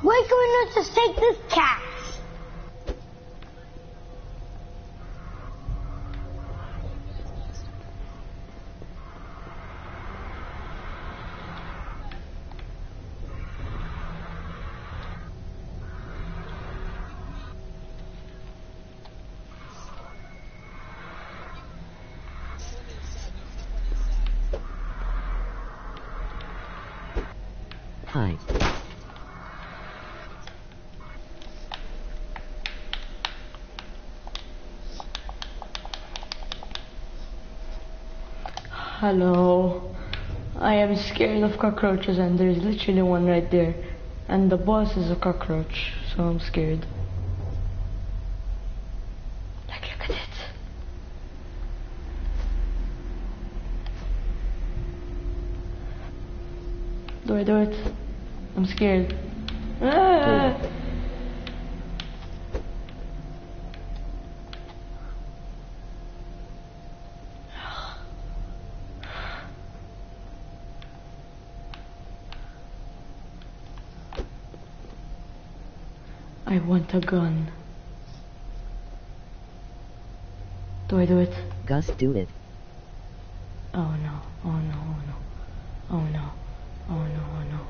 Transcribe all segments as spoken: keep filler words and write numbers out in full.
Why can we not just take this cat? Hi. Hello. I am scared of cockroaches and there's literally one right there. And the boss is a cockroach, so I'm scared. Like, look at it. Do I do it? I'm scared. Ah! I want a gun. Do I do it? Gus, do it. Oh no, oh no, oh no, oh no, oh no, oh no.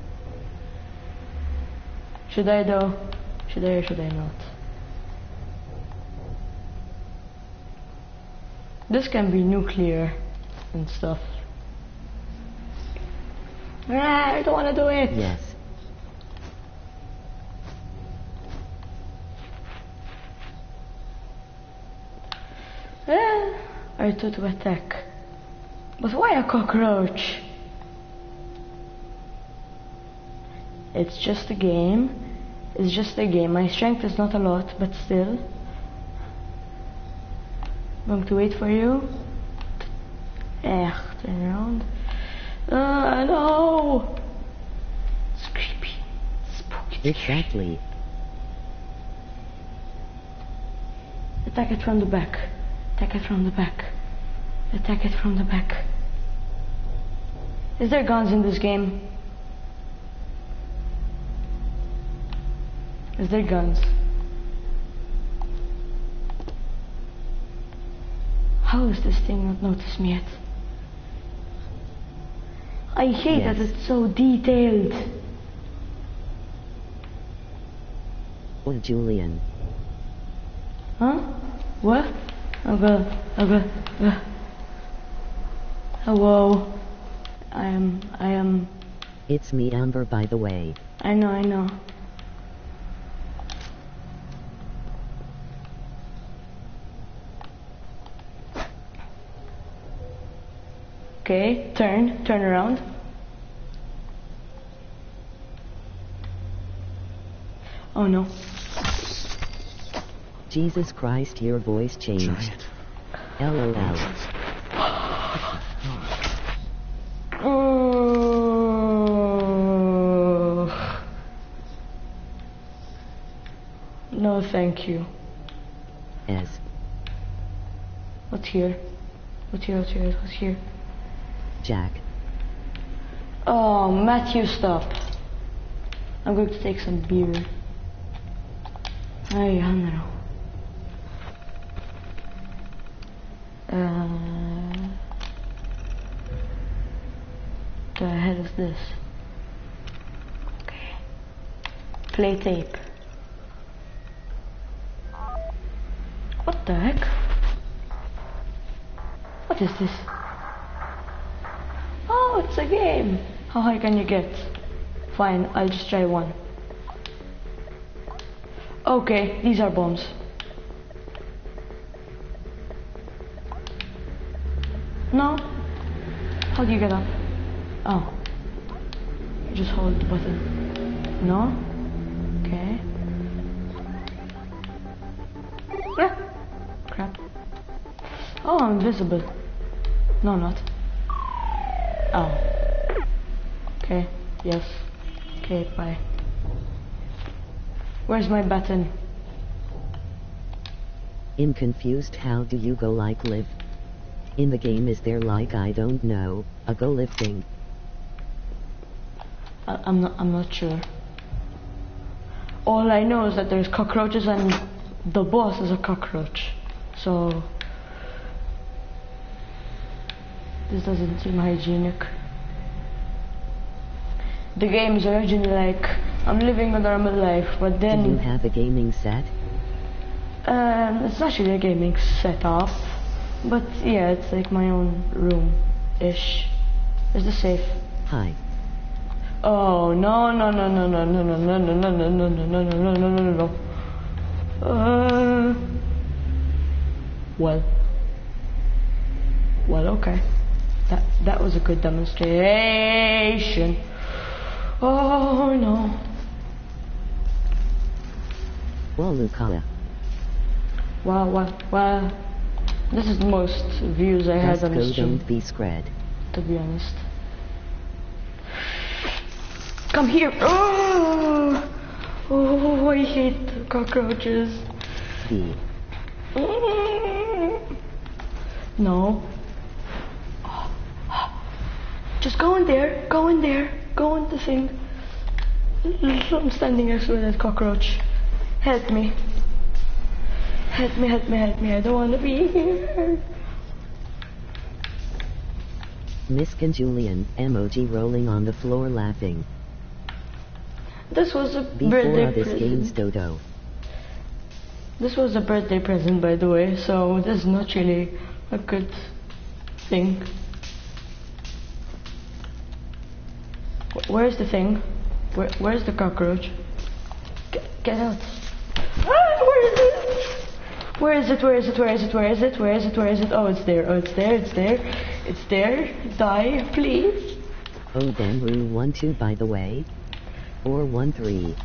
Should I though? Should I or should I not? This can be nuclear and stuff. Ah, I don't want to do it. Yes. Ah, I thought to attack. But why a cockroach? It's just a game. It's just a game. My strength is not a lot, but still. I'm going to wait for you. Eh, turn around. Ah, no! It's creepy. Spooky. Exactly. Attack it from the back. Attack it from the back. Attack it from the back. Is there guns in this game? Is there guns? How is this thing not noticed me yet? I hate Yes. that it's so detailed. Oh, Julian. Huh? What? Okay, okay, okay. Hello. I am, I am, It's me, Amber, by the way. I know, I know. Okay, turn, turn around. Oh no. Jesus Christ, your voice changed. LOL. Oh. No, thank you. S. What's here? What's here? What's here? What's here? Jack. Oh, Matthew, stop. I'm going to take some beer. Hey, Alejandro. Uh, the hell is this? Okay. Play tape. What the heck? What is this? Oh, it's a game. How high can you get? Fine, I'll just try one. Okay, these are bombs. No? How do you get up? Oh. You just hold the button. No? Okay. Ah! Crap. Oh, I'm invisible. No, not. Oh. Okay, yes. Okay, bye. Where's my button? I'm confused. How do you go like live? In the game, is there like, I don't know, a go live thing? I I'm not I'm not sure. All I know is that there's cockroaches and the boss is a cockroach. So this doesn't seem hygienic. The game is originally like I'm living a normal life, but then Do you have a gaming set? um, it's not really a gaming setup, but yeah, it's like my own room-ish. There's the safe. Hi. Oh no no no no no no no no no no no no no no no no no no. Uh. Well. Well, okay. That that was a good demonstration. Oh no. Well, Luca. Wow, wow, wow. This is the most views I had Just on go, the stream, don't be scared. to be honest. Come here! Oh, oh I hate cockroaches. B. No. Just go in there, go in there, go in the thing. I'm standing next to that cockroach. Help me. Help me, help me, help me. I don't want to be here. Misk and Julian, emoji rolling on the floor laughing. This was a Before birthday this game's present. dodo. This was a birthday present, by the way, so this is not really a good thing. Wh- Where's the thing? Where, where's the cockroach? Get, get out. Ah, where is it? Where is it? Where is it? Where is it? Where is it? Where is it? Where is it? Oh, it's there. Oh, it's there. It's there. It's there. Die, please. Oh, then Rue one two by the way. Or one three.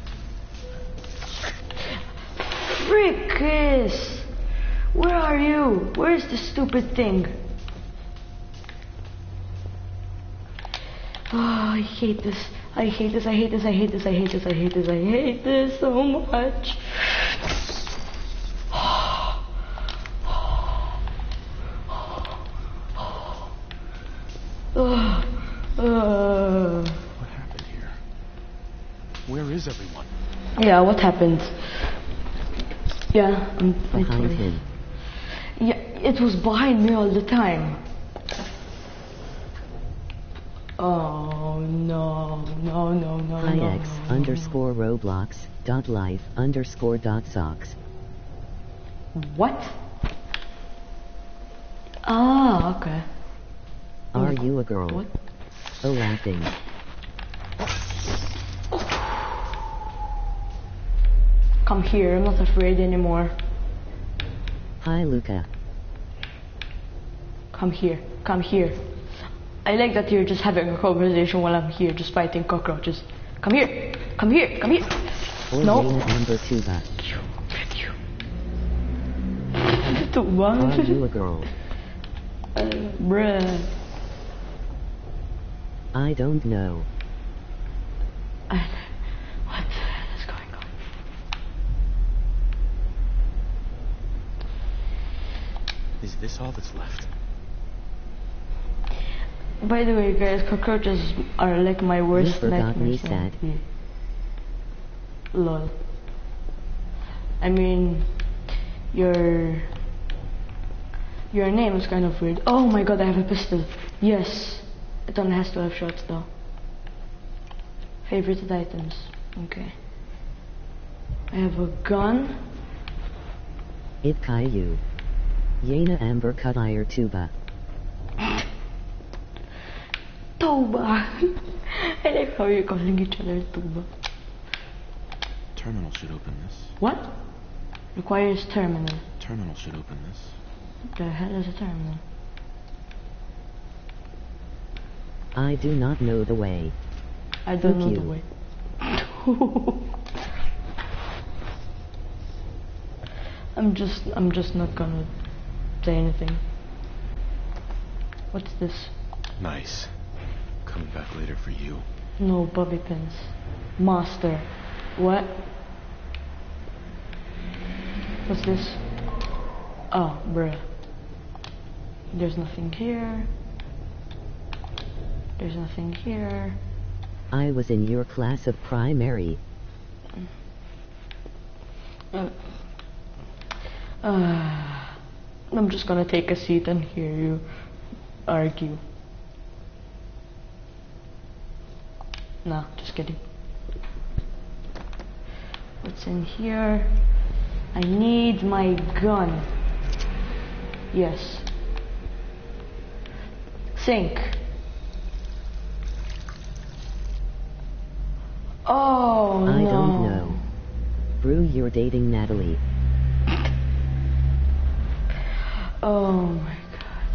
Frickus! Where are you? Where's the stupid thing? Oh, I hate this. I hate this. I hate this. I hate this. I hate this. I hate this. I hate this so much. Uh, uh, What happened here? Where is everyone? yeah, what happened? Yeah, I'm Behind him. Yeah, it was behind me all the time. Oh no, no, no, no, Hi no. X underscore Roblox dot life underscore dot socks. What? Ah, okay. Are you a girl? What? Oh, laughing. Come here, I'm not afraid anymore. Hi Luca. Come here, come here. I like that you're just having a conversation while I'm here, just fighting cockroaches. Come here, come here, come here. Or No. Dana Amber Tuba. Tuba. Are you a girl? Uh, bruh. I don't know. I, what the hell is going on? Is this all that's left? By the way, guys, cockroaches are like my worst forgot me, nightmares. sad. Yeah. Lol. I mean, your your name is kind of weird. Oh my god, I have a pistol. Yes, it only has twelve shots though. Favorite items. Okay. I have a gun. It Caillou. Yana Amber Cutter Tuba. Tuba. I like how you're calling each other Tuba. Terminal should open this. What? Requires terminal. Terminal should open this. What the hell is a terminal? I do not know the way. I don't Fuck know the you. way. I'm just, I'm just not gonna say anything. What's this? Nice. Coming back later for you. No bobby pins. Master. What? What's this? Oh, bruh. There's nothing here. There's nothing here. I was in your class of primary. Uh, uh, I'm just gonna take a seat and hear you argue. Nah, just kidding. What's in here? I need my gun. Yes. Sink. Oh I no. don't know. Brew, you're dating Natalie. Oh my god.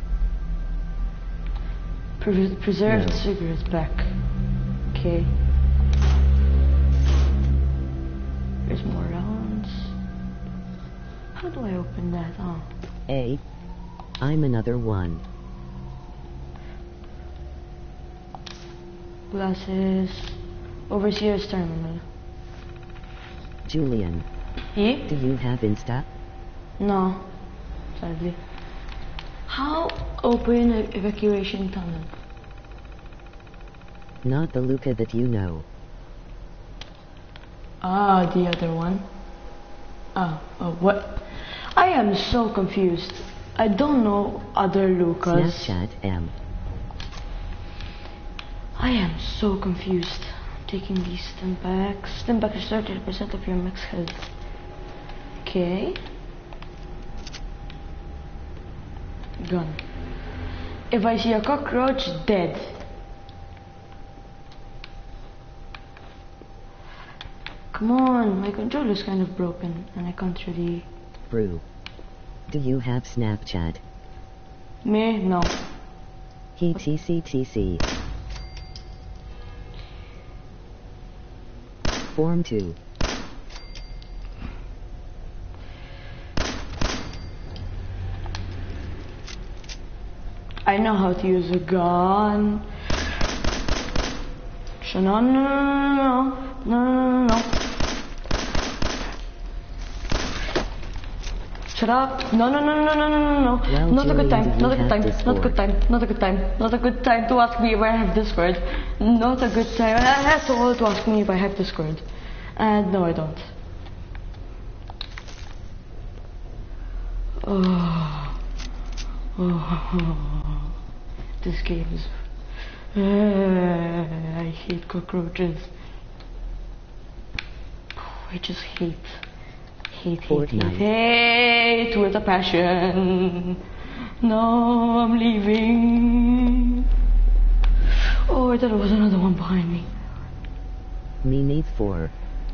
Pre preserved No. cigarettes back. Okay. There's more rounds. How do I open that? Oh. A. I'm another one. Glasses. Overseer's terminal. Julian, He? do you have Insta? No. Sadly. How open an evacuation tunnel? Not the Luca that you know. Ah, the other one. Ah, oh, what? I am so confused. I don't know other Lucas. Snapchat M. I am so confused. Taking these stim packs. Stim pack is thirty percent of your max health. Okay. Gun. If I see a cockroach, dead. Come on, my controller's kind of broken and I can't really... Brew. Do you have Snapchat? Me? No. He T C T C. Form two. I know how to use a gun. So no, no, no, no, no, no, no. Shut up. No, no, no, no, no, no, no, no. Well, not a good Julian, time. do you Not a good have time. Discord? Not a good time. Not a good time. Not a good time to ask me if I have Discord. Not a good time. I have to all to ask me if I have Discord. And no, I don't. Oh. Oh. This game is... Uh, I hate cockroaches. I just hate, hate, hate, Fortnite. hate, hate with a passion. No, I'm leaving. Oh, I thought there was another one behind me. Me need four.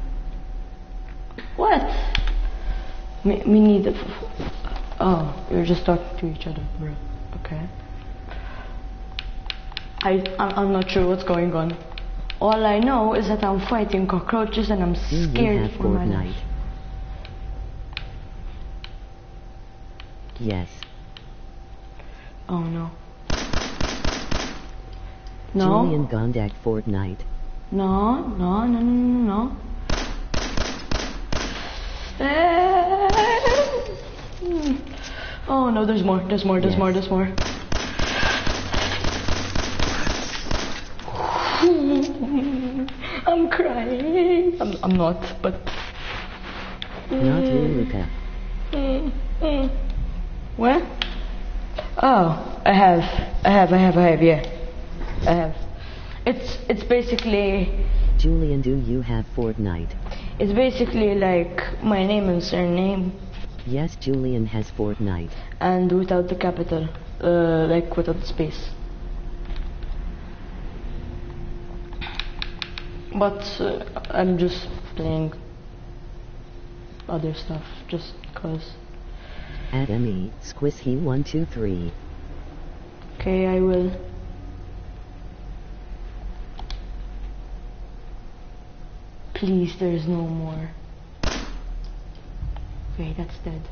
What? Me, me need the... Oh, you're just talking to each other, bro. Okay. I, I'm, I'm not sure what's going on. All I know is that I'm fighting cockroaches and I'm Do you scared have for my Fortnite? life. Yes. Oh no. No. Julian Gondak Fortnite. No, no, no, no, no, no. Eh. Oh no, there's more, there's more, there's Yes. more, there's more. I'm crying. I'm, I'm not, but... Not you, Luca. What? Oh, I have, I have, I have, I have, yeah. I have. It's, it's basically... Julian, do you have Fortnite? It's basically like my name and surname, Yes, Julian has Fortnite. and without the capital, uh, like without the space. But uh, I'm just playing other stuff, just cause. At me, Squishy one two three. Okay, I will. Please, there's no more. Okay, that's dead.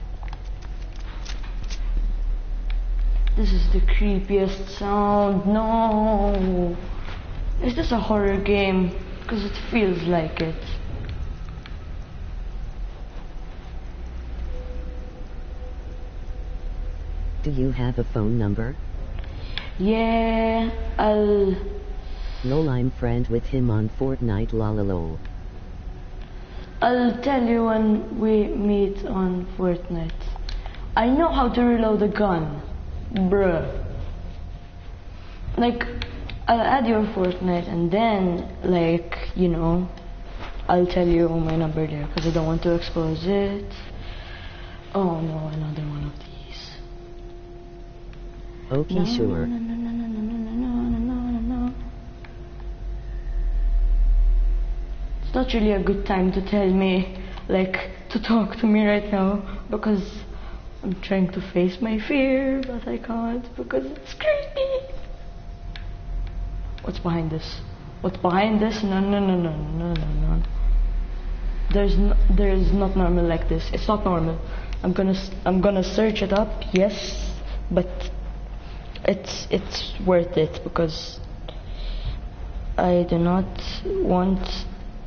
This is the creepiest sound. No! Is this a horror game? Because it feels like it. Do you have a phone number? Yeah, I'll... Lol, I'm friend with him on Fortnite, lolalol. I'll tell you when we meet on Fortnite. I know how to reload a gun, bruh. Like, I'll add you on Fortnite and then, like, you know, I'll tell you my number there because I don't want to expose it. Oh no, another one of these. Okay, no, sure. No, no, no, no, no, no, no, no, no, no. It's not really a good time to tell me, like, to talk to me right now because I'm trying to face my fear, but I can't because it's creepy. What's behind this? What's behind this? No, no, no, no, no, no, no. There's no, there's not normal like this. It's not normal. I'm gonna I'm gonna search it up. Yes, but it's it's worth it because I do not want.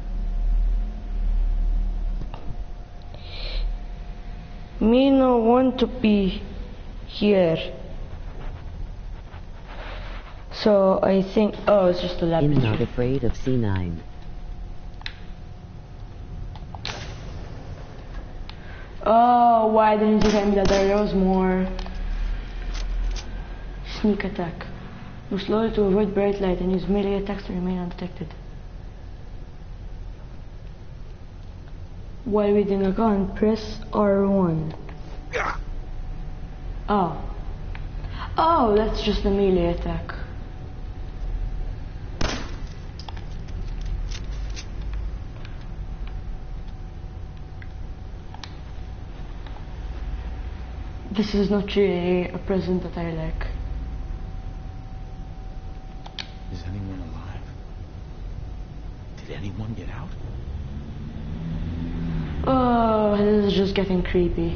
Me no want to be here. So I think, oh, it's just a lab. I'm not afraid of C nine. Oh, why didn't you tell me that there was more? Sneak attack. Move slowly to avoid bright light and use melee attacks to remain undetected. While reading a gun, press R one. Oh. Oh, that's just a melee attack. This is not really a present that I like. Is anyone alive? Did anyone get out? Oh, this is just getting creepy.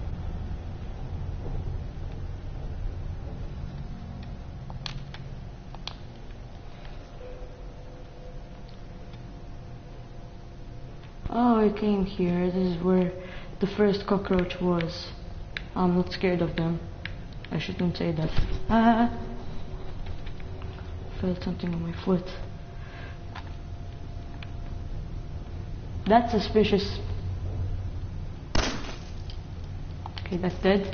Oh, I came here. This is where the first cockroach was. I'm not scared of them. I shouldn't say that. Ah! Felt something on my foot. That's suspicious. Okay, that's dead.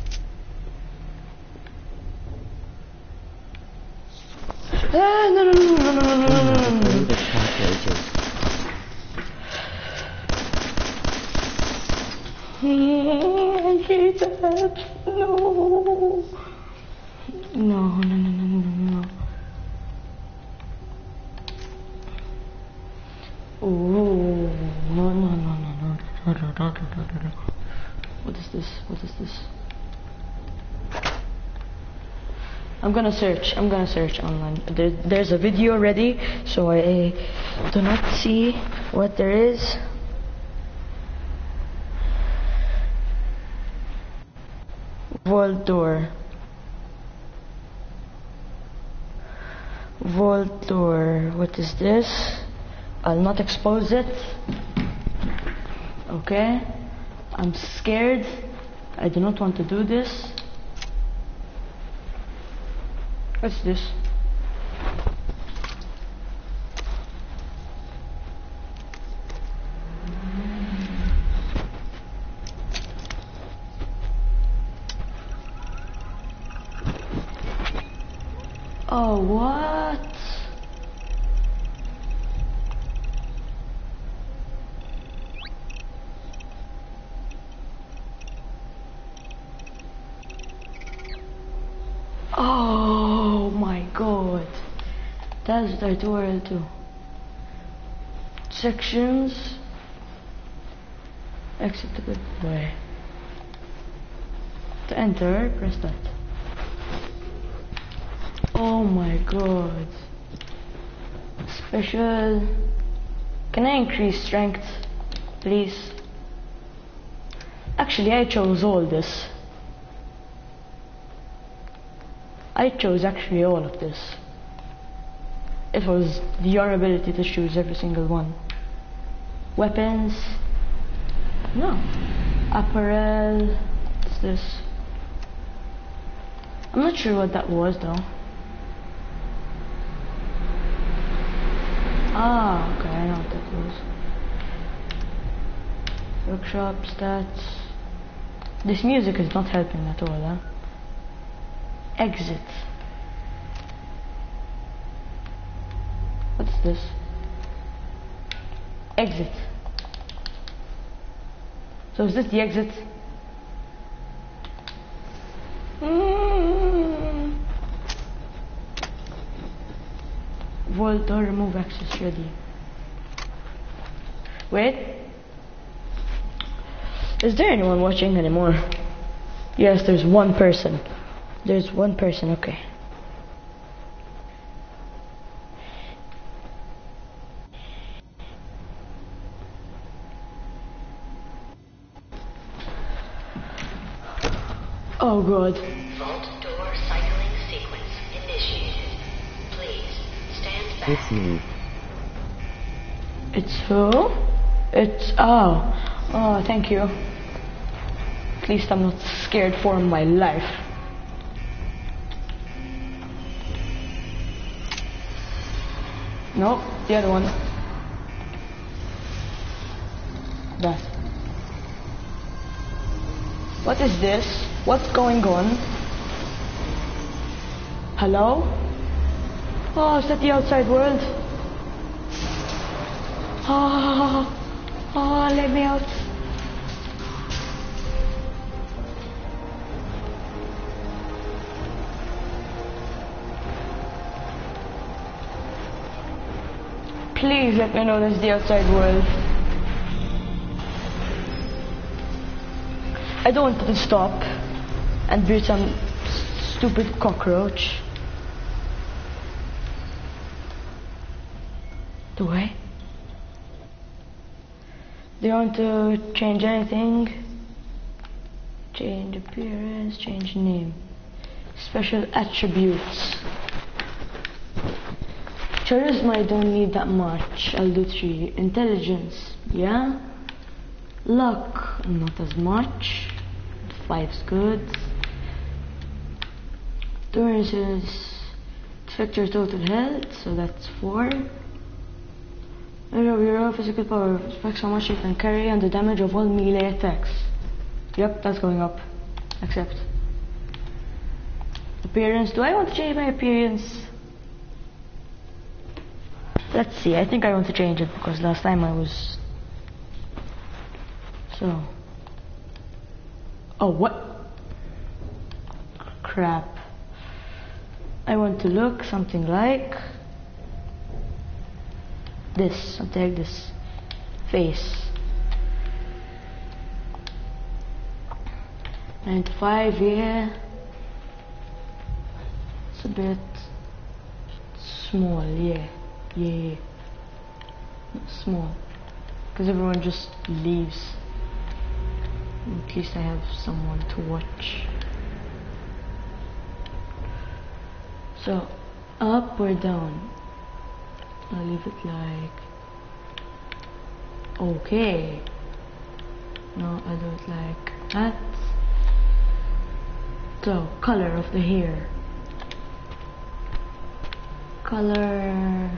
Ah, no, no, no, no, no, no, no, no, no, no. Afraid of cockroaches. I hate that. No. No, no, no, no, no, no. Oh, no, no, no, no, no, no, no, no, no, no. What is this? What is this? I'm gonna search. I'm gonna search online. There, there's a video ready, so I do not see what there is. Vault door. Vault door. What is this? I'll not expose it. Okay. I'm scared. I do not want to do this. What's this? Oh, what? Oh my god. That's what I do what I do. Sections. Exit the good way. To enter, press that. Oh my god. Special. Can I increase strength, please? Actually, I chose all this. I chose actually all of this. It was your ability to choose every single one. Weapons. No. Apparel. What's this? I'm not sure what that was though. Ah, okay, I know what that was. Workshop, stats. This music is not helping at all, huh? Exit. What's this? Exit. So is this the exit? Mm. Vault or remove access ready. Wait. Is there anyone watching anymore? Yes, there's one person. There's one person, okay. Oh god. Vault door cycling sequence initiated. Please stand back. It's me. It's who? It's oh. Oh, thank you. At least I'm not scared for my life. No, the other one. That. What is this? What's going on? Hello? Oh, is that the outside world? Oh, oh, let me out. Please let me know that's the outside world. I don't want to stop and beat some stupid cockroach. Do I? Do you want to change anything? Change appearance, change name. Special attributes. Charisma, I don't need that much. I'll do three. Intelligence, yeah. Luck, not as much. Five's good. Endurance is affect your total health, so that's four. Of your physical power affects how much you can carry and the damage of all melee attacks. Yep, that's going up. Accept. Appearance, do I want to change my appearance? Let's see, I think I want to change it because last time I was... So... Oh, what? Crap. I want to look something like... this, something like this. Face. ninety-five, yeah. It's a bit... small, yeah. Yeah, not small, because everyone just leaves. At least I have someone to watch. So, up or down? I'll leave it like... okay. No, I'll do it like that. So, color of the hair. Color...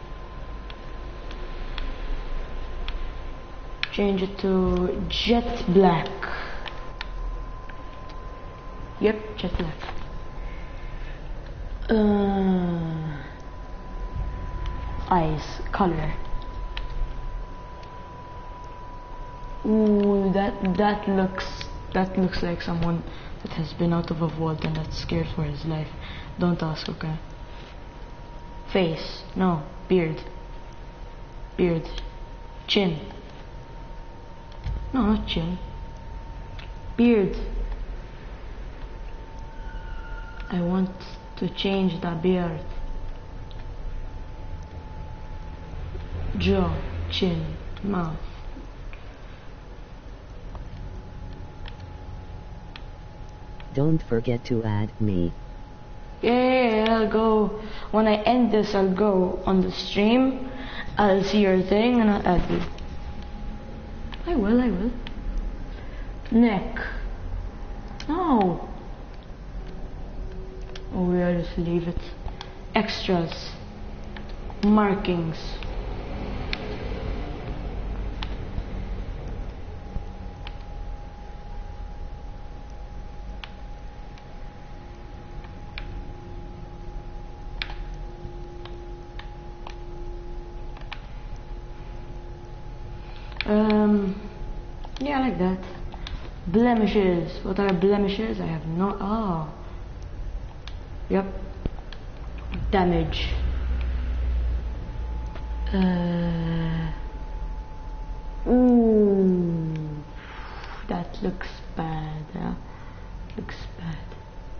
change it to jet black. Yep, jet black. Uh, eyes, color. Ooh, that that looks that looks like someone that has been out of a vault and that's scared for his life. Don't ask, okay? Face, no, beard. Beard, chin. No, not chin. Beard. I want to change the beard. Jaw, chin, mouth. Don't forget to add me. Yeah, I'll go. When I end this, I'll go on the stream. I'll see your thing and I'll add you. I will, I will. Neck. No. Oh yeah, just leave it. Extras. Markings. Um, yeah, I like that. Blemishes. What are blemishes? I have no. Oh. Yep. Damage. Uh. Ooh. That looks bad. Yeah. Looks bad.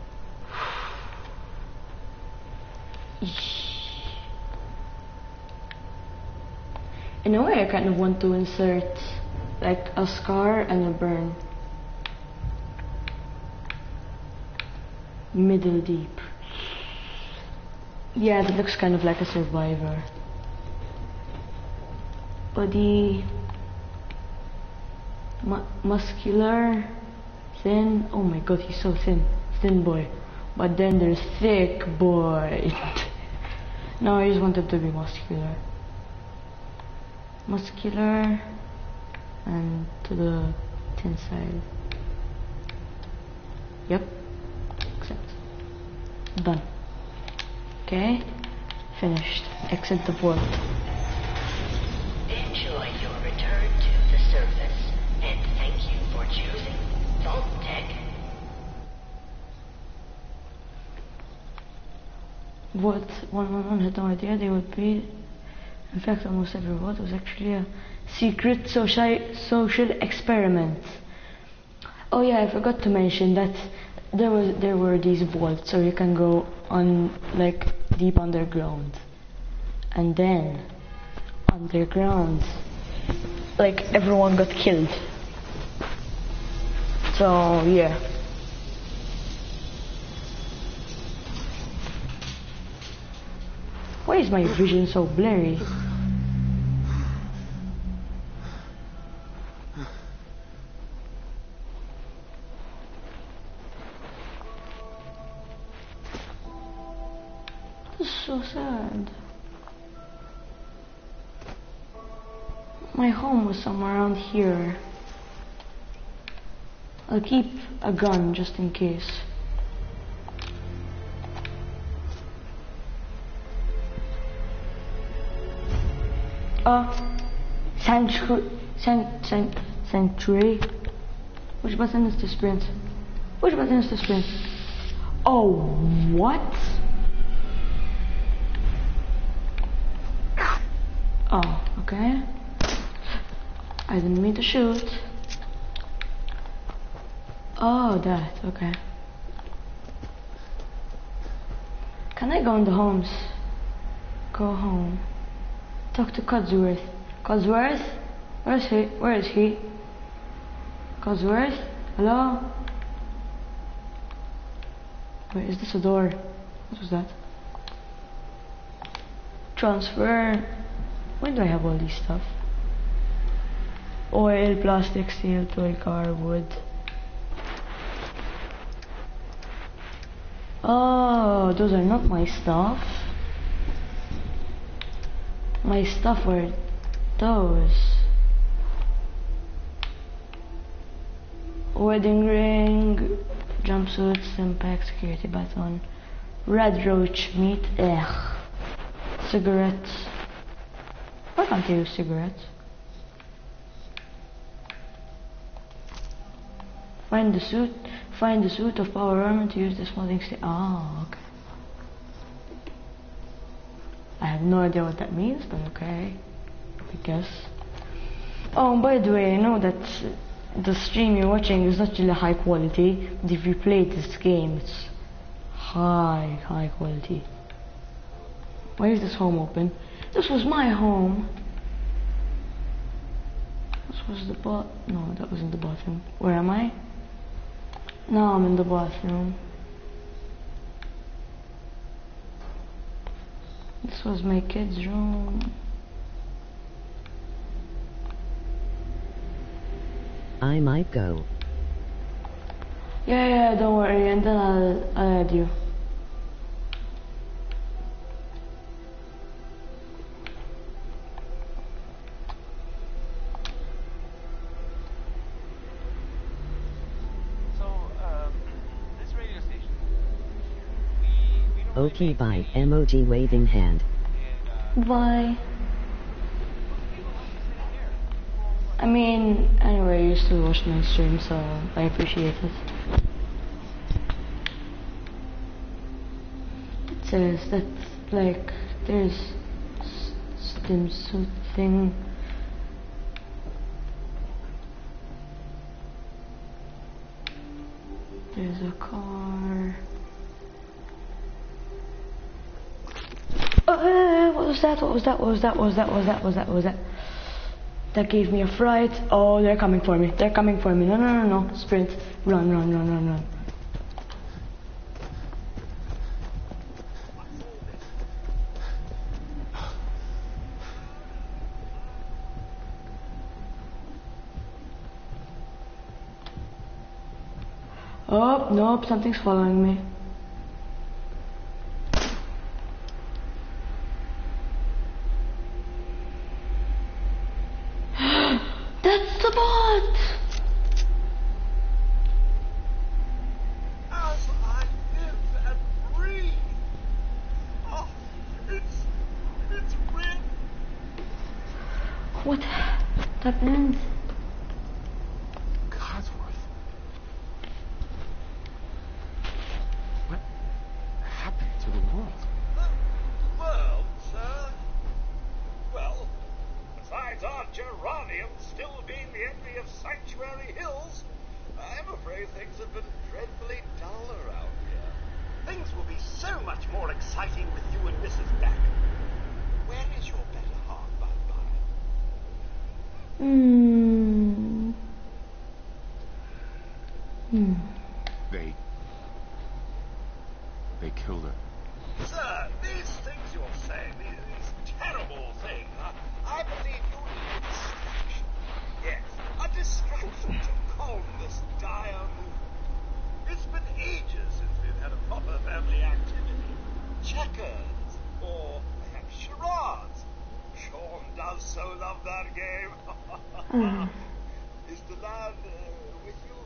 In a way, I kind of want to insert like a scar and a burn. Middle deep. Yeah, that looks kind of like a survivor. Body. Mu muscular. Thin. Oh my god, he's so thin. Thin boy. But then there's thick boy. No, I just wanted to be muscular. Muscular. And to the thin side. Yep. Accept. Done. Okay. Finished. Exit the port. Enjoy your return to the surface, and thank you for choosing Vault-Tec. What one one one had no idea they would be. In fact, almost every vote was actually a secret social social experiment. Oh yeah, I forgot to mention that there was there were these vaults, so you can go on like deep underground, and then underground, like everyone got killed. So yeah. Why is my vision so blurry? This is so sad. My home was somewhere around here. I'll keep a gun just in case. Uh, sanctuary, san, san, sanctuary. Which button is to sprint? Which button is to sprint? Oh, what? Oh, okay. I didn't mean to shoot. Oh, that, okay. Can I go in the homes? Go home. Talk to Codsworth. Codsworth? Where is he? Where is he? Codsworth? Hello? Wait, is this a door? What was that? Transfer. When do I have all these stuff? Oil, plastic, steel, toy, car, wood. Oh, those are not my stuff. My stuff were those. Wedding ring, jumpsuit, Stimpack, security baton, red roach meat, ugh. Cigarettes. Why can't I use cigarettes? Find the suit. Find the suit of power armor to use this modding sta- Oh, okay. I have no idea what that means, but okay. I guess. Oh, by the way, I know that the stream you're watching is not really high quality, but if you played this game, it's high, high quality. Why is this home open? This was my home. This was the bot. No, that wasn't the bathroom. Where am I? Now I'm in the bathroom. This was my kid's room. I might go. Yeah, yeah, don't worry, and then I'll, I'll add you. Okay, bye. Emoji waving hand. Bye. I mean, anyway, you still watch my stream, so I appreciate it. It says that, like, there's Steam suit thing. There's a car. Uh, what was that? What was that? What was that? What was that? What was that? What was that? What was that? That gave me a fright. Oh, they're coming for me. They're coming for me. No, no, no, no. Sprint. Run, run, run, run, run. Oh, nope. Something's following me. That's the bot! As I live and breathe. Oh, it's, it's real. What happened? Codsworth. What happened to the world? The world, sir? Well, besides our geranium still being the envy of Sanctuary Hills, I'm afraid things have been dreadfully dull around here. Things will be so much more exciting with you and Missus back. Where is your better half, by the by? Hmm. Hmm. They... They killed her. Sir, these things you're saying, these, these terrible things, I, I believe you need a distraction. Yes, a distraction to calm this dire mood. It's been ages since we've had a proper family activity. Checkers, or perhaps charades. Sean does so love that game. Mm. Is the lad uh, with you?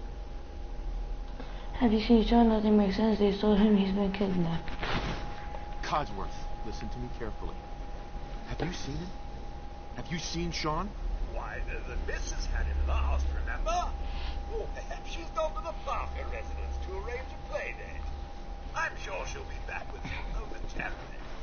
Have you seen John? Nothing makes sense. They told him he's been kidnapped. Codsworth, listen to me carefully. Have you seen him? Have you seen Sean? Why, the, the missus had him last, remember? Or perhaps she's gone to the Parker residence to arrange a play date. I'm sure she'll be back with you momentarily.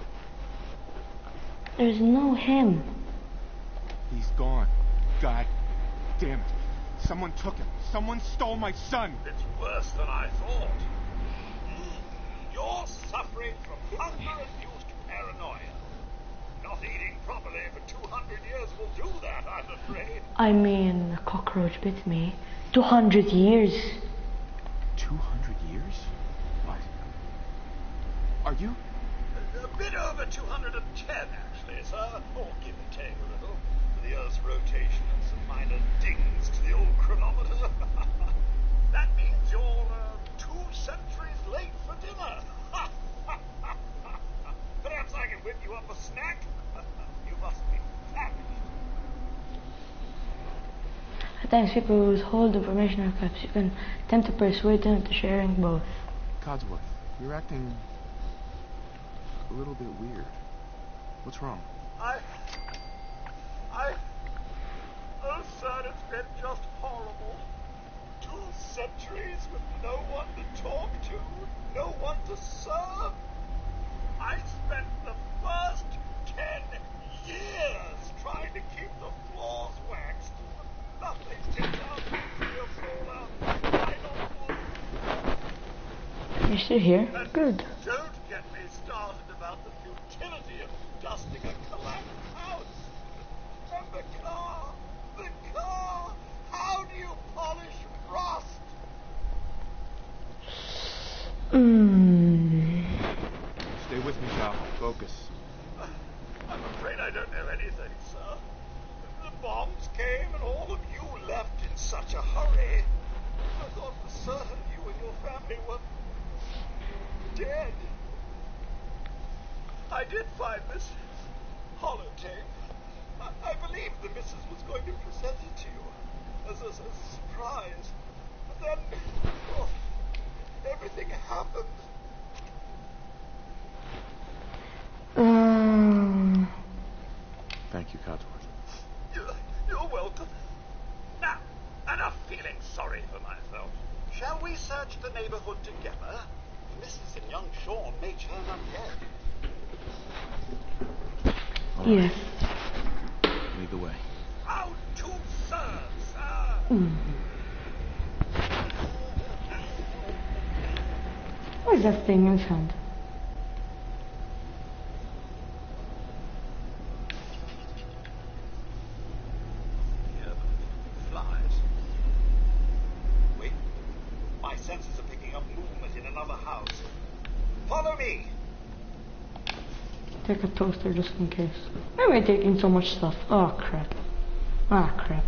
There's no him. He's gone. God damn it. Someone took him. Someone stole my son. It's worse than I thought. Mm, You're suffering from hunger-induced paranoia. Not eating properly for two hundred years will do that, I'm afraid. I mean, a cockroach bit me. Two hundred years. Two hundred years? What? Are you? A, a bit over two hundred ten, actually, sir. Or give or take a little. For the Earth's rotation and some minor dings to the old chronometer. That means you're uh, two centuries late for dinner. Perhaps I can whip you up a snack? You must be famished. At times, people who withhold information or clips, you can attempt to persuade them into sharing both. Codsworth, you're acting a little bit weird. What's wrong? I... I... Oh, sir, it's been just horrible. Two centuries with no one to talk to, no one to serve. I spent the first ten years trying to keep the floors waxed. Nothing turned out to be a full final wood. You're still here? And Good. don't get me started about the futility of dusting a collapsed house. And the car, the car, how do you polish rust? Mm. Stay with me, Cal. Focus. I'm afraid I don't know anything, sir. The bombs came and all of you left in such a hurry. I thought for certain you and your family were dead. I did find this holotape. I, I believed the missus was going to present it to you as a, as a surprise. But then, oh, everything happened. Um. Thank you, Codsworth. You're, you're welcome. feeling sorry for myself. Shall we search the neighborhood together? Missus and young Sean may turn up dead. Yes. Lead the way. How to serve, sir? Mm. What is that thing in his hand? Yeah, the flies. Wait. My senses are picking up movement in another house. Follow me. Take a toaster just in case. Why am I taking so much stuff? Oh crap. Ah crap.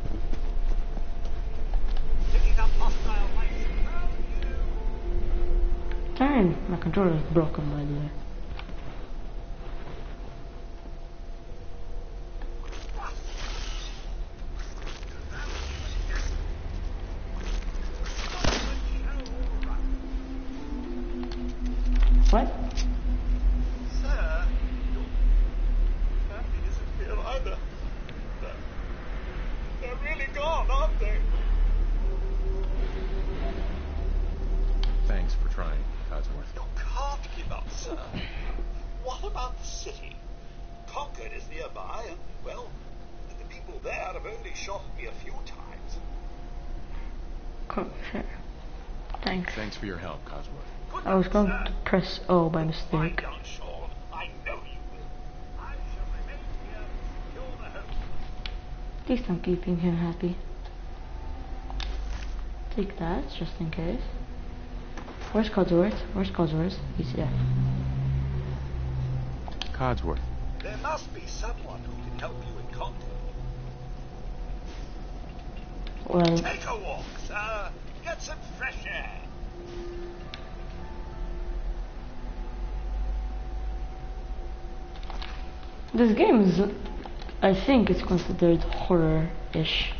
Picking up hostile lights around you. Darn, my controller is broken by the way. What? Sir, your family isn't here either. They're, they're really gone, aren't they? Thanks for trying, Codsworth. You can't give up, sir. What about the city? Concord is nearby, and, well, the people there have only shot me a few times. Cool, sure. Thanks. Thanks for your help, Codsworth. Good I was luck, going sir. to press O by My mistake. young Sean, I know you will. I shall remain here to secure the hope. At least I'm keeping him happy. Take that, just in case. Where's Codsworth? Where's Codsworth? He's there. Codsworth. There must be someone who can help you in Concord. Well, Take a walk, sir. Get some fresh air. this game is, I think it's considered horror-ish.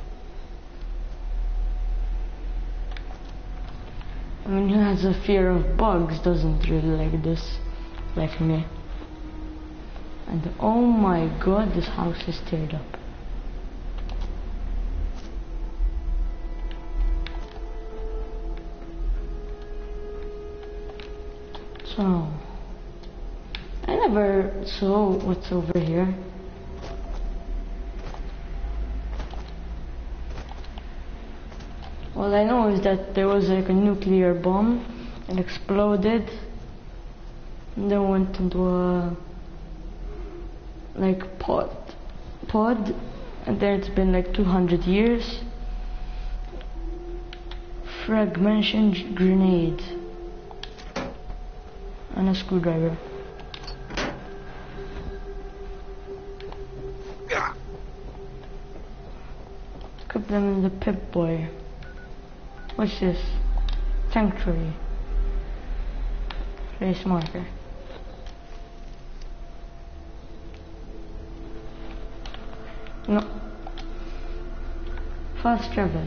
I mean, who has a fear of bugs doesn't really like this, like me. And oh my god, this house is teared up. So, I never saw what's over here. All I know is that there was like a nuclear bomb and exploded and then went into a like pod pod and there it's been like two hundred years. Fragmentation grenade and a screwdriver. Keep them in the Pip-Boy. What's this? Sanctuary. Race marker. No. Fast travel.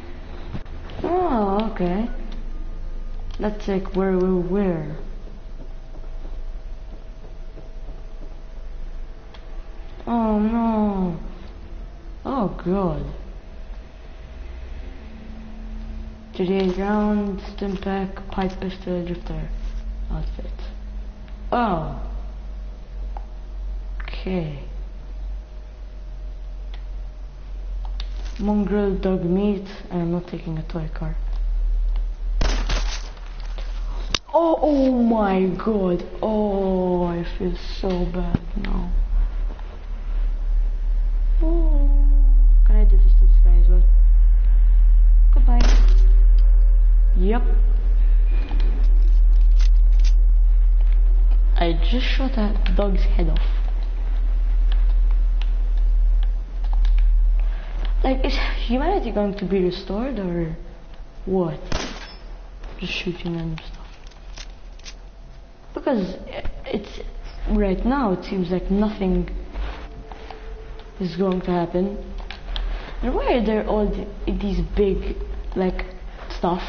Oh, okay. That's like where we were. Oh no. Oh god. thirty-eight round, stim pack, pipe pistol, drifter outfit. Oh. Okay. Mongrel dog meat, and I'm not taking a toy car. Oh, oh my god. Oh, I feel so bad now. Oh. Can I do this to this guy as well? Goodbye. Yep. I just shot a dog's head off. Like, is humanity going to be restored or what? Just shooting random stuff. Because it's right now it seems like nothing is going to happen. And why are there all the, these big like stuff?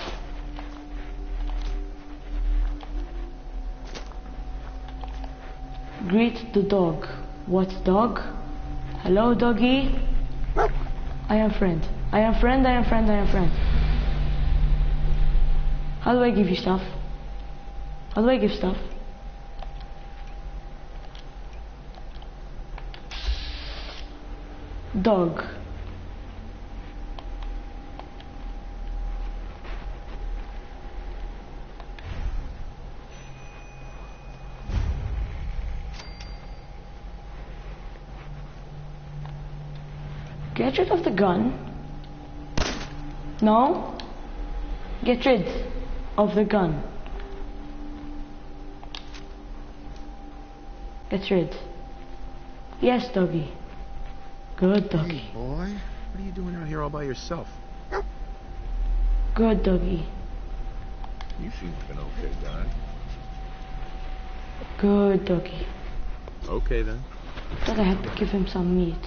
Greet the dog. What dog? Hello, doggy. I am friend. I am friend, I am friend, I am friend. How do I give you stuff? How do I give stuff? Dog. Get rid of the gun. No. Get rid of the gun. Get rid. Yes, doggy. Good doggy. Hey, boy. What are you doing out here all by yourself? Good doggy. You seem like an okay guy. Good doggy. Okay, then. Thought I had to give him some meat.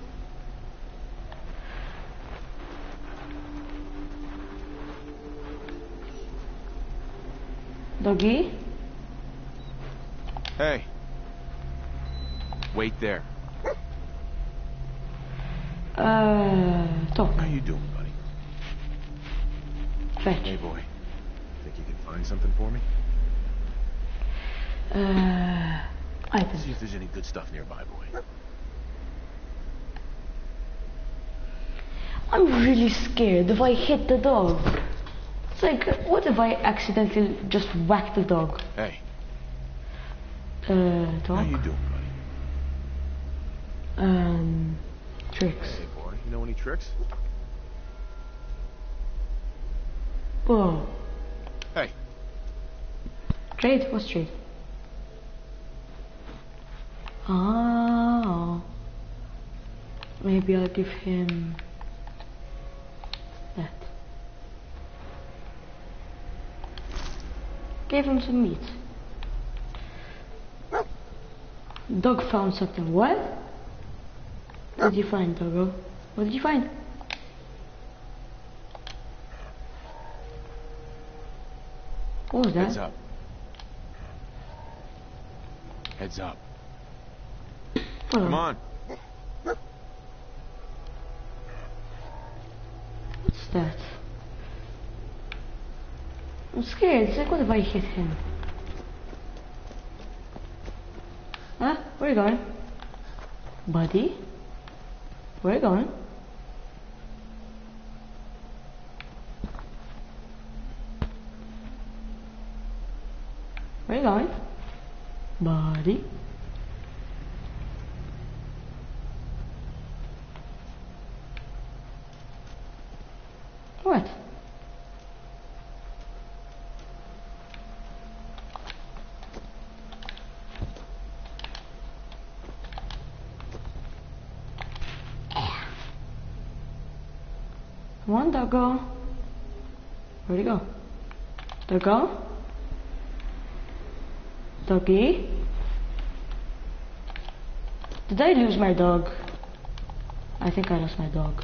Doggy? Hey. Wait there. Uh, talk. How you doing, buddy? Fetch. Hey, boy. Think you can find something for me? Uh, items. See if there's any good stuff nearby, boy. I'm really scared if I hit the dog. It's like, what if I accidentally just whack the dog? Hey. Uh, talk. How you doing, buddy? Um, tricks. Hey, boy. You know any tricks? Whoa. Hey. Trade? What's trade? Ah. Maybe I'll give him that. Gave him some meat. Dog found something. What? What did you find, doggo? What did you find? What was that? Heads up. Heads up. Oh. Come on. What's that? I'm scared. It's like, what if I hit him? Huh? Where are you going? Buddy? Where are you going? Where are you going? Buddy? What? Come on, doggo. Where'd he go? Doggo? Doggy? Did I lose my dog? I think I lost my dog.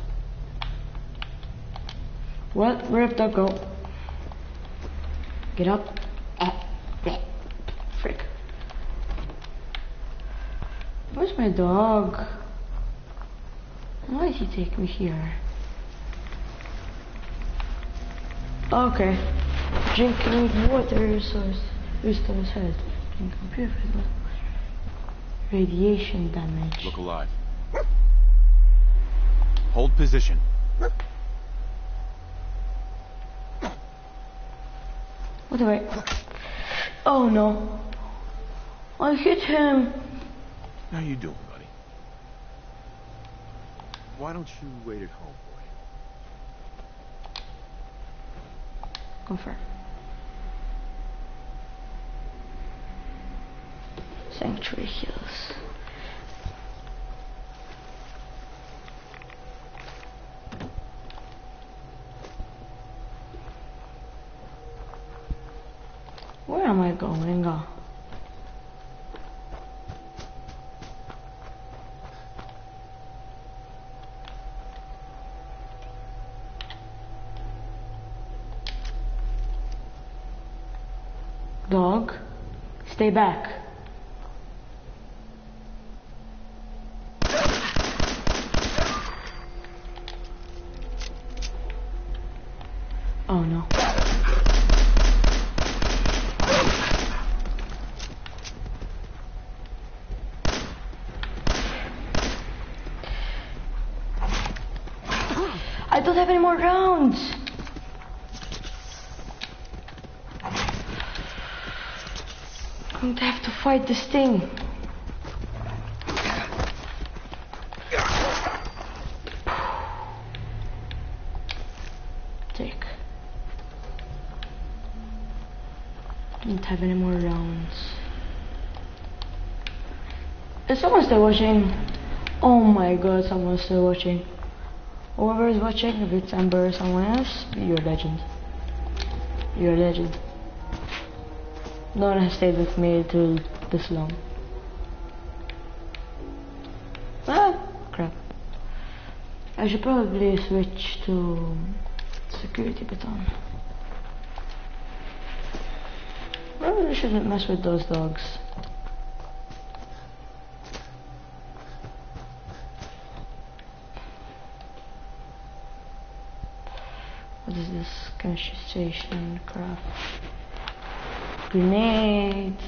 Well, where up, doggo? Get up. Ah, bleh. Frick. Where's my dog? Why did he take me here? Okay. Drinking water source restores health. Drinking purified water. Radiation damage. Look alive. Hold position. What do I... Oh no. I hit him. How you doing, buddy? Why don't you wait at home, boy? Confirm. Sanctuary Hills. Where am I going? Oh. Dog, stay back. don't have any more rounds. I'm going to have to fight this thing. Take. Don't have any more rounds. Is someone still watching? Oh my god, someone's still watching. Whoever is watching, if it's Amber or someone else, you're a legend. You're a legend. No one has stayed with me till this long. Ah, crap. I should probably switch to security baton. Probably shouldn't mess with those dogs. What is this? Chemistry station, craft. Grenade.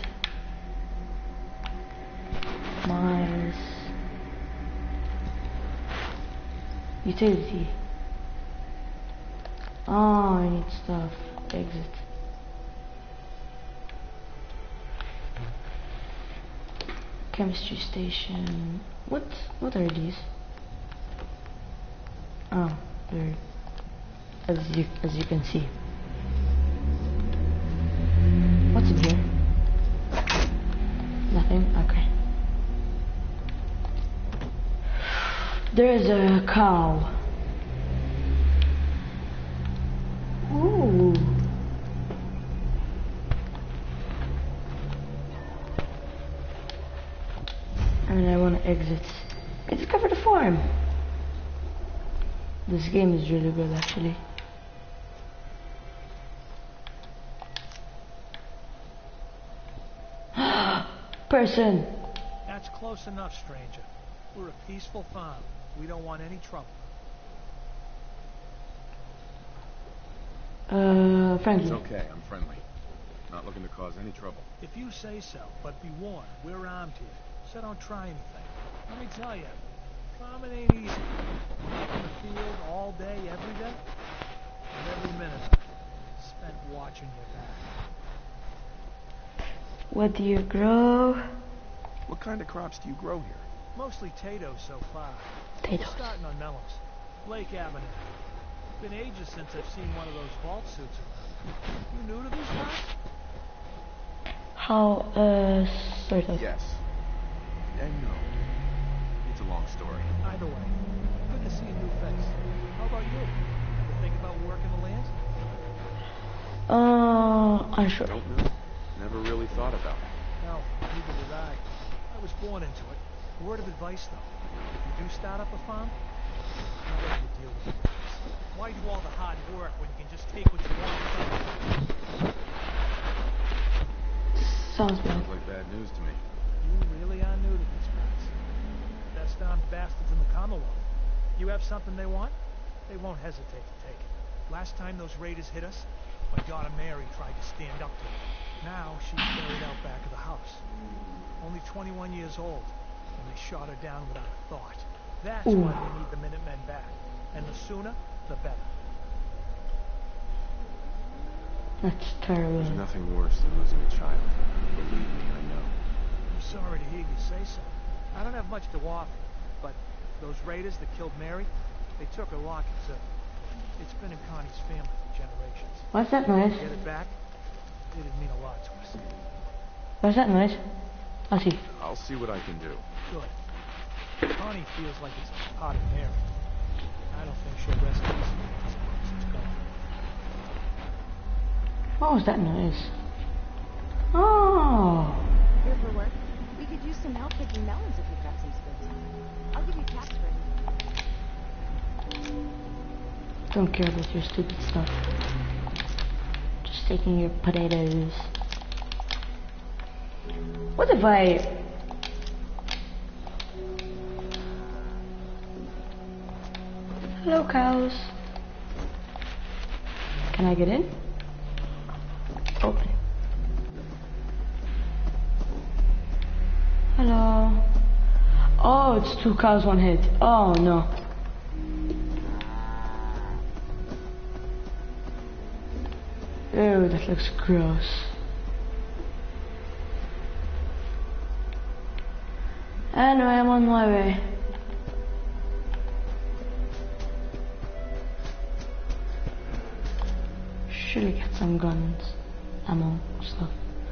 Mines. Utility. Oh, I need stuff. Exit. Chemistry station. What? What are these? Oh, they're as you as you can see. What's in here? Nothing. Okay. There's a cow. Ooh. And I want to exit. I discovered a farm. This game is really good, actually. Person. That's close enough, stranger. We're a peaceful farm. We don't want any trouble. Uh, friendly. It's okay, I'm friendly. Not looking to cause any trouble. If you say so, but be warned, we're armed here, so don't try anything. Let me tell you, farming ain't easy. Out in the field all day, every day, and every minute spent watching your back. What do you grow? What kind of crops do you grow here? Mostly potatoes so far. Potatoes. We're starting on melons. Lake Avenue. Been ages since I've seen one of those vault suits around. You new to these parts? How, uh, sort of. Yes. And no. It's a long story. Either way, good to see a new face. How about you? Ever think about working the land? Uh, unsure. Don't know. Never really thought about it. No, neither did I. I was born into it. Word of advice, though. If you do start up a farm, you're ready to deal with it. Why do all the hard work when you can just take what you want? Sounds bad. Sounds like bad news to me. You really are new to these parts. Best armed bastards in the Commonwealth. You have something they want, they won't hesitate to take it. Last time those raiders hit us, my daughter Mary tried to stand up to them. Now she's buried out back of the house. Only twenty-one years old, and they shot her down without a thought. That's Ooh. why they need the Minutemen back. And the sooner, the better. That's terrible. There's nothing worse than losing a child. Believe me, I know. I'm sorry to hear you say so. I don't have much to offer, but those raiders that killed Mary, they took her locket too. It's been in Connie's family for generations. What's that noise? Get it back? It'd mean a lot to us. What's that noise? I'll see. I'll see what I can do. Good. Connie feels like it's part of Mary. I don't think she'll rest easy as long as it's gone. What was that noise? Oh. Here for work? We could use some help picking melons if you've got some skills. I'll give you caps for it. Don't care about your stupid stuff. Just taking your potatoes. What if I... Hello, cows. Can I get in? Open. Hello. Oh, it's two cows, one head. Oh, no. Ew, that looks gross. Anyway, I'm on my way. Should I get some guns, ammo, stuff?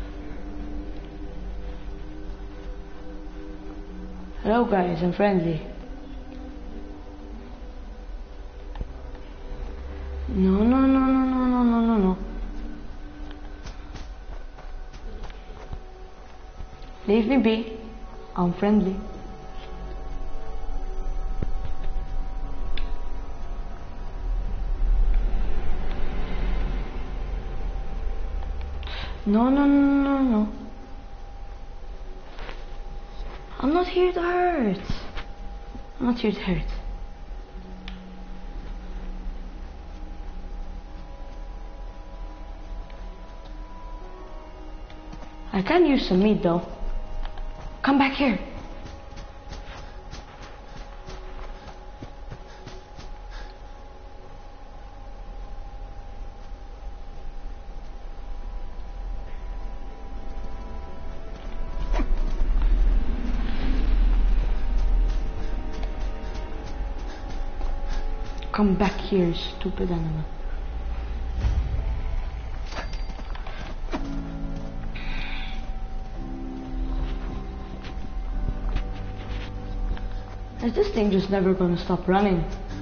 Hello guys, I'm friendly. No, no, no, no, no, no, no, no, no. Leave me be. I'm friendly. No, no, no, no, no. I'm not here to hurt. I'm not here to hurt. I can use some meat though. Come back here. Come back here, stupid animal. Is this thing just never gonna stop running?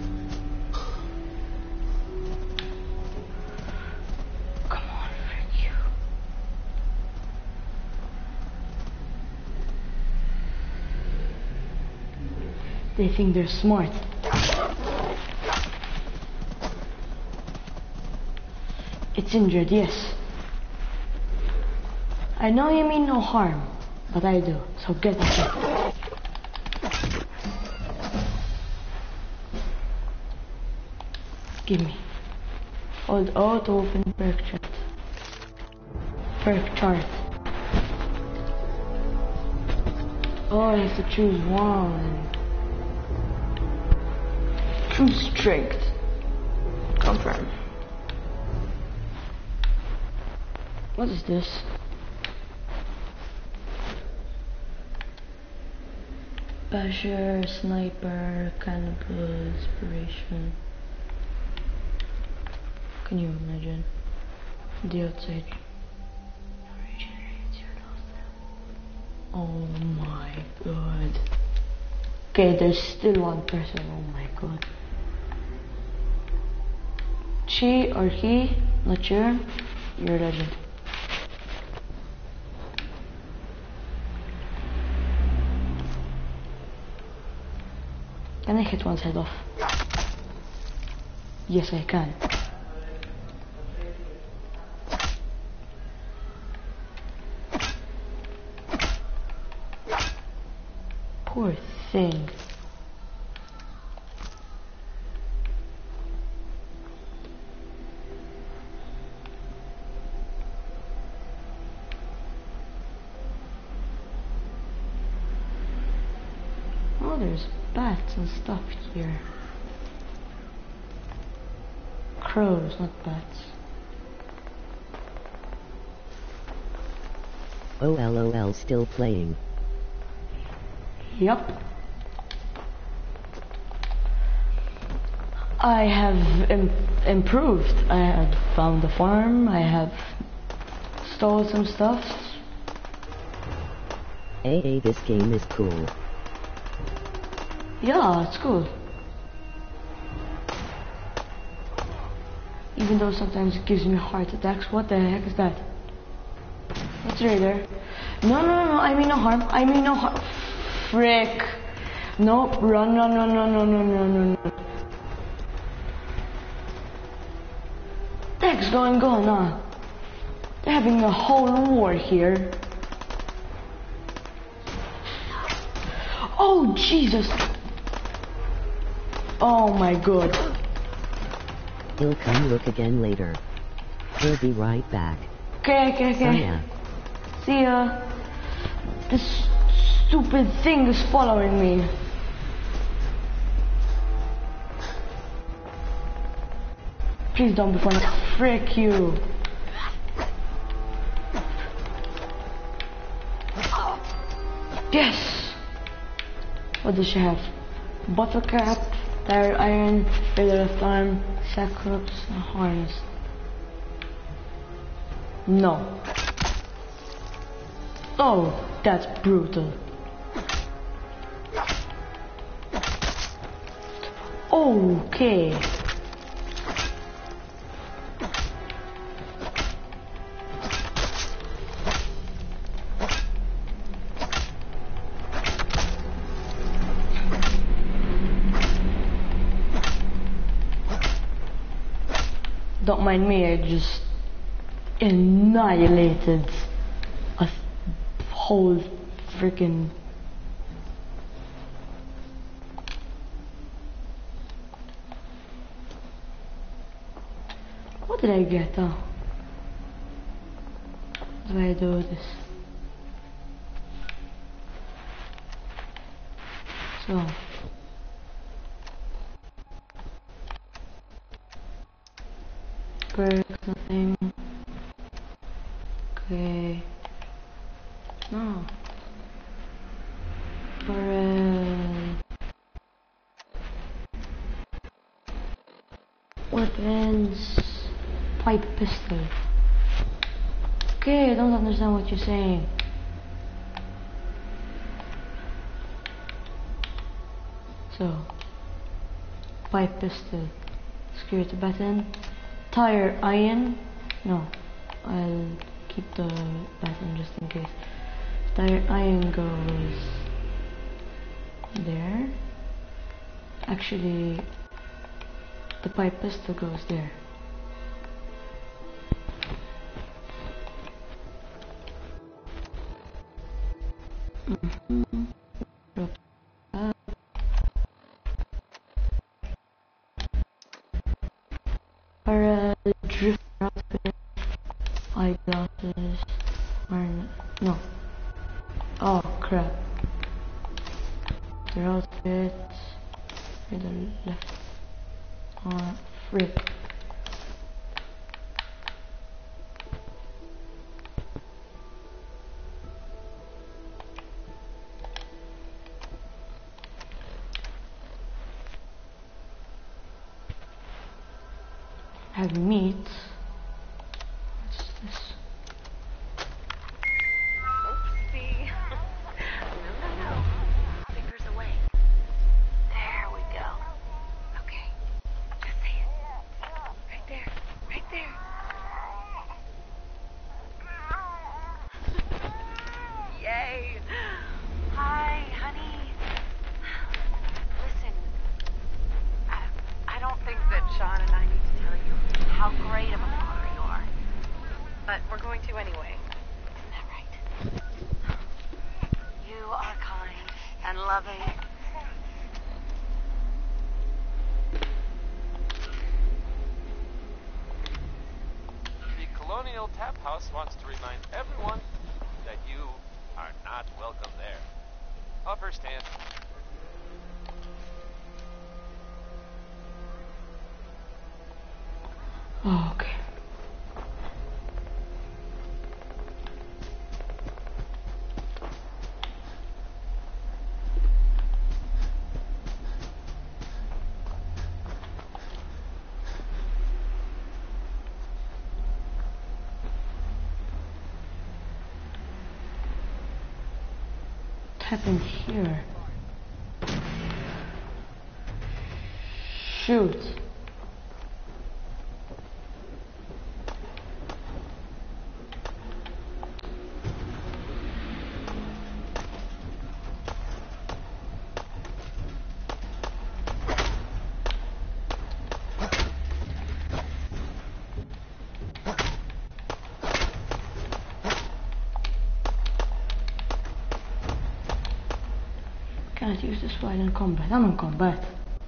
Come on, frick you. They think they're smart. It's injured, yes. I know you mean no harm, but I do, so get up. Give me. Hold O to open perk chart. Perk chart. Oh, I have to choose one. Choose strength. Confirm. What is this? Basher, sniper, cannibal, inspiration. Can you imagine? The outside. Oh my god. Okay, there's still one person. Oh my god. She or he, not sure. You're a legend. Can I hit one's head off? Yes, I can. Poor thing. Oh, there's bats and stuff here. Crows, not bats. Oh, lol, still playing. Yup. I have Im improved. I have found a farm. I have stole some stuff. Hey, hey, this game is cool. Yeah, it's cool. Even though sometimes it gives me heart attacks. What the heck is that? What's right there? No, no, no, no, I mean no harm. I mean no harm. Frick. Nope, run, no, no, no, no, no, no, no, no. What the heck's going on? They're having a whole war here. Oh, Jesus. Oh my god. He'll come look again later. He'll be right back. Okay, okay, okay. Saya. See ya. This stupid thing is following me. Please don't be funny. Frick you. Yes! What does she have? Bottle cap, tire iron, failure of time, sack hooks, and harness. No. Oh, that's brutal. Okay. Don't mind me, I just annihilated a whole freaking what did I get? Oh, how do I do this? So break nothing. Okay. No. Barrel. Weapons. Pipe pistol. Okay, I don't understand what you're saying. So. Pipe pistol. Security button. Tire iron. No. I'll keep the button just in case. Tire iron goes there. Actually, the pipe pistol goes there. Mm-hmm. Or uh, drift outfit, eyeglasses, or no. Oh crap. The outfit, to the left. Oh, frick. Have meat. What's this? Oopsie. No, no, no. Fingers away. There we go. Okay. Just say it. Right there. Right there. Yay. Hi, honey. Listen, I, I don't think that Sean and I need to tell you how great of a father you are. But we're going to anyway. Isn't that right? You are kind and loving. The Colonial Tap House wants to remind everyone that you are not welcome there. Upper stand. Oh, okay. What happened here? Shoot. Can't use this while in combat. I'm in combat.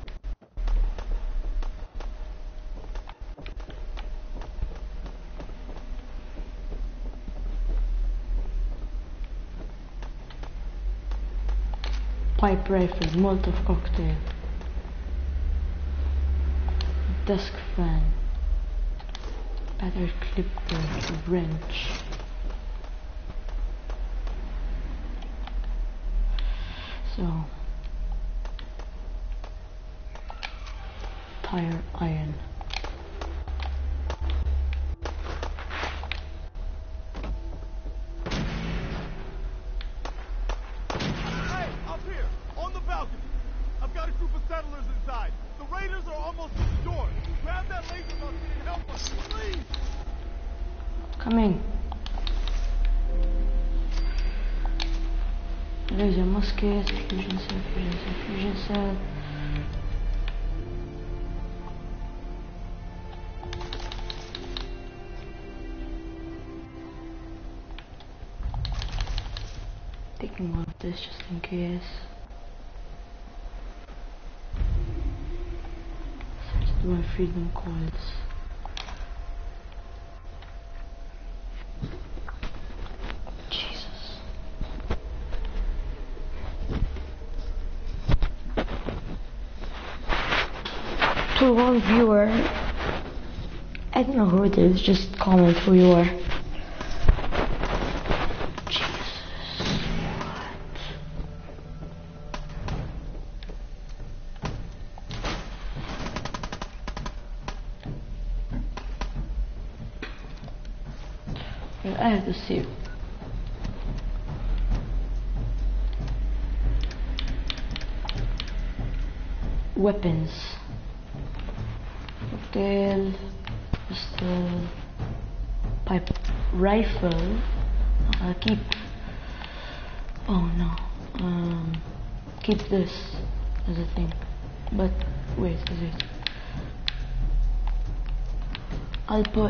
Pipe rifle, Molotov cocktail, desk fan, battery clipper, wrench. So, tire iron. Hey, up here, on the balcony. I've got a group of settlers inside. The raiders are almost to the door. Grab that laser musket and help us, please. Coming. Laser musket, fusion cell, fusion cell, fusion cell. Taking one of this just in case. Search through my freedom coils. To one viewer, I don't know who it is, just comment who you are. Jesus, what? I have to see. Weapons. Cocktail, pistol, pipe, rifle. I'll keep. Oh no. Um, keep this as a thing. But wait, wait. I'll put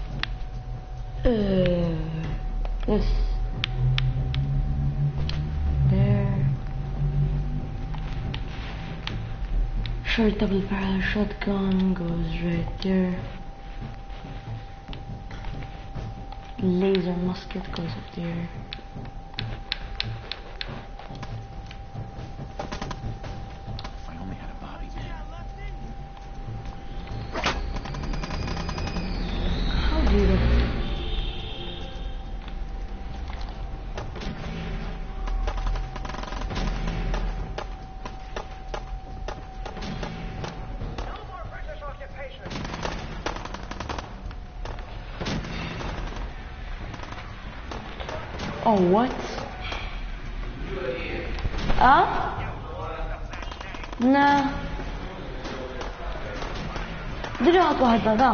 uh, this there. Short double barrel shotgun goes right there. Laser musket goes up there. If I only had a body bag. How do you Oh, what? Huh? Nah. Dito واحد هذا.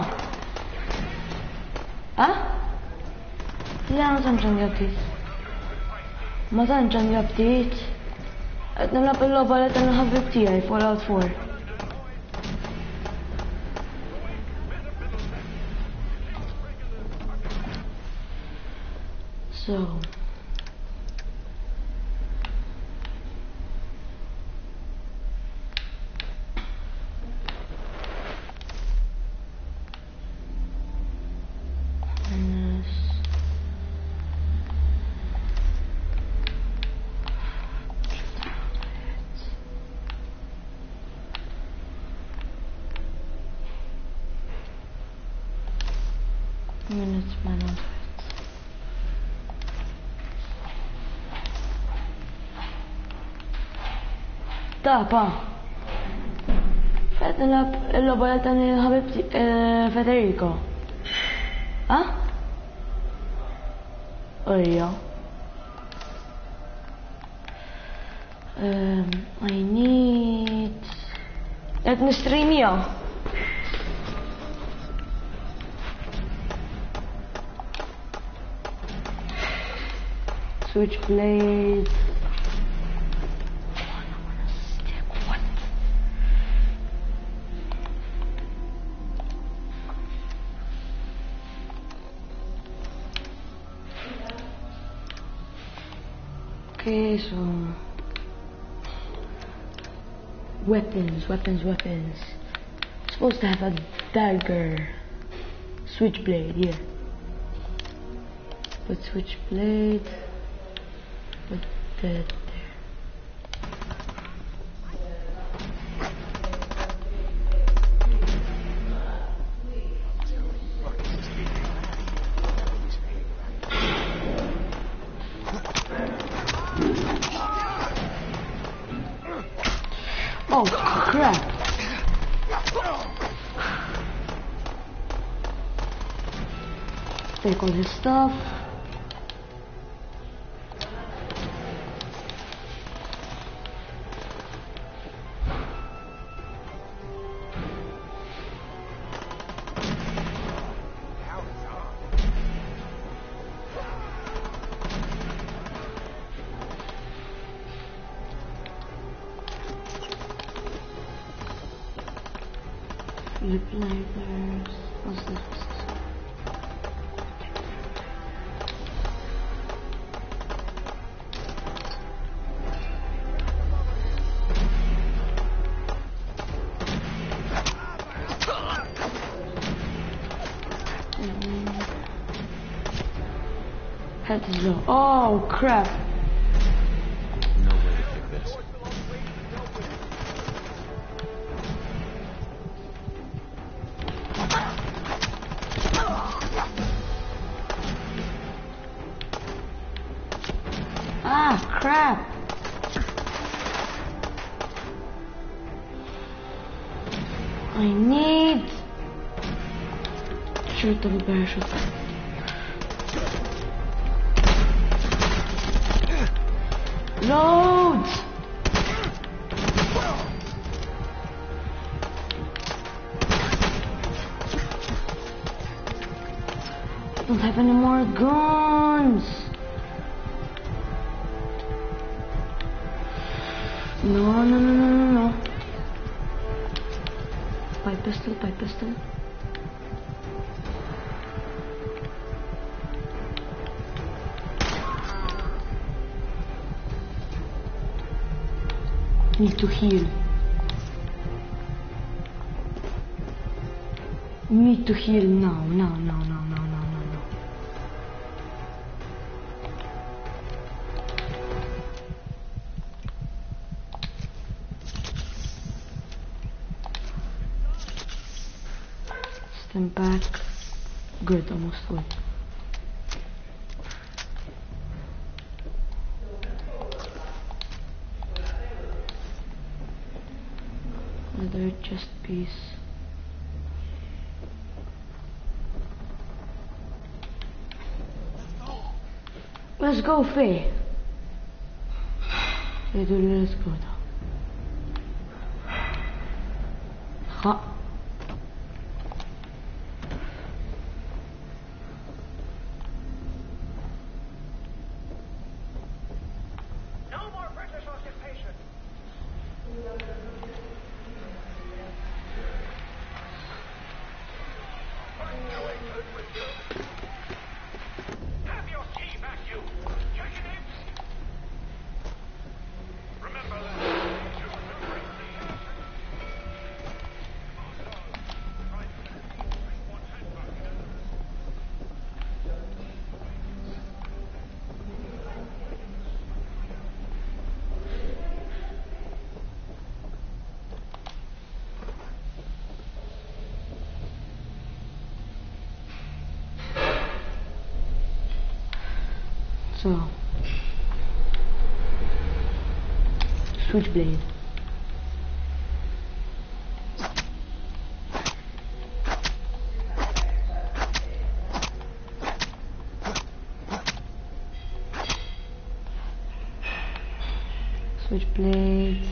ها؟ لا ما تنجم يبتيت. ما تنجم يبتيت. نلعب اللعبة اللي تنلعب بتاعي Fallout four. So. Minutes man. Da, pa. Fed nilab il-logħa tani ħabibti Federico. Ah? Ojja. Um, I need... Qed nistreamija. Switchblade. Okay, so weapons, weapons, weapons. Supposed to have a dagger, switchblade here. Put switchblade. Put that there. Oh crap! Take all his stuff. Replayers. What's this? Head is low. Oh crap! No way to pick this. Ah crap! I need short double barrel shotgun. Load! I don't have any more guns. No, no, no, no, no, no. Pipe pistol, pipe pistol. Need to heal. Need to heal now, now, now, now, now, now, now, now. Stand back. Good, almost full. Another chest piece. Let's go, Faye. Let's go now. Huh. So, switchblade. Switchblade.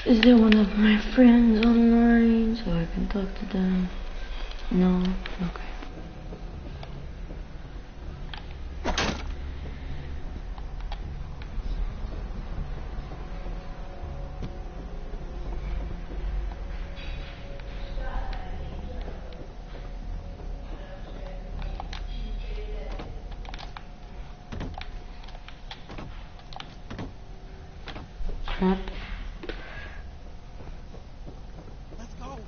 Is there one of my friends online so I can talk to them? No? Okay. Crap. Let's go.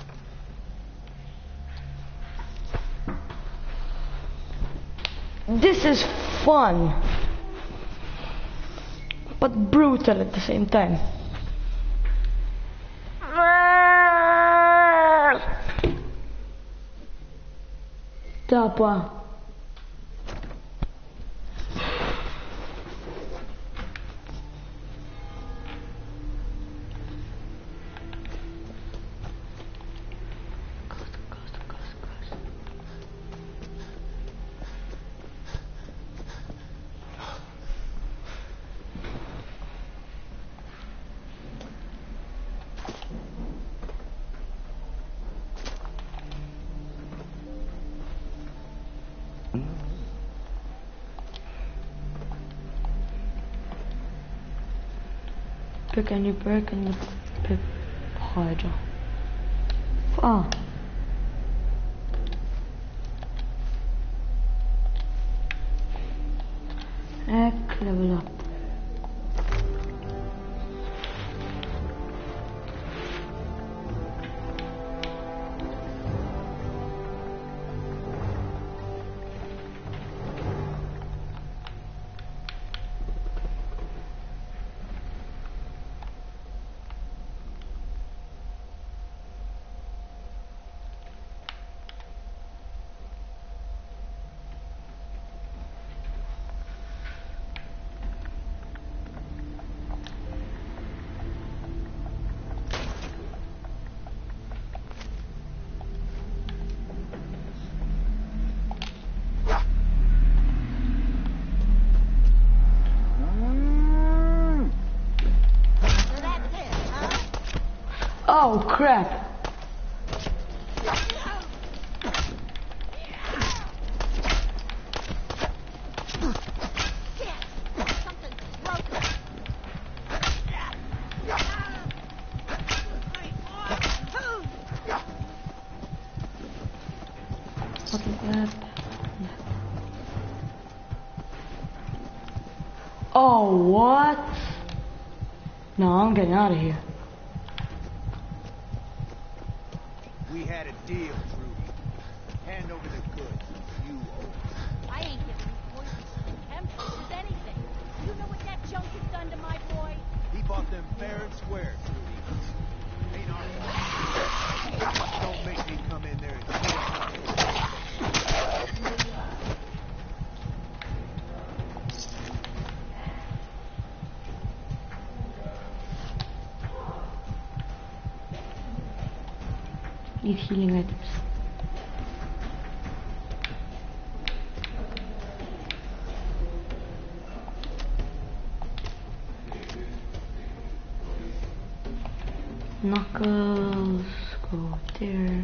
This is fun, but brutal at the same time. Tapa. Pick any brick and the pip hydra. Ah. Heck, level up. Oh crap! Fucking crap. Oh, what? No, I'm getting out of here. We had a deal, Trudy. Hand over the goods. You owe. I ain't giving you poisons and chemtrails anything. You know what that junk has done to my boy? He bought them fair and square, Trudy. Ain't our fault. Don't make me come in there and kill you. Need healing items. Knuckles, go there.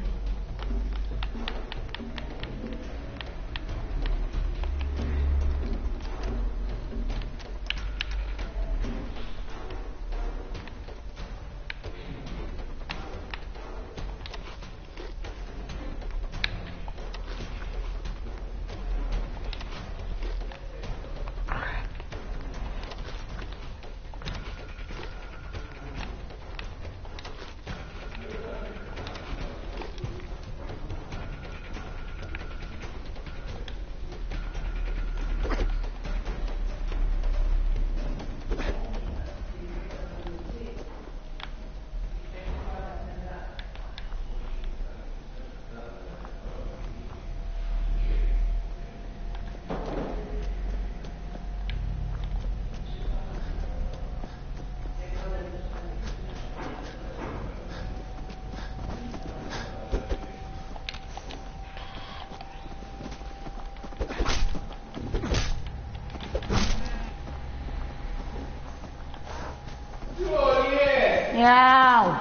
Yaw.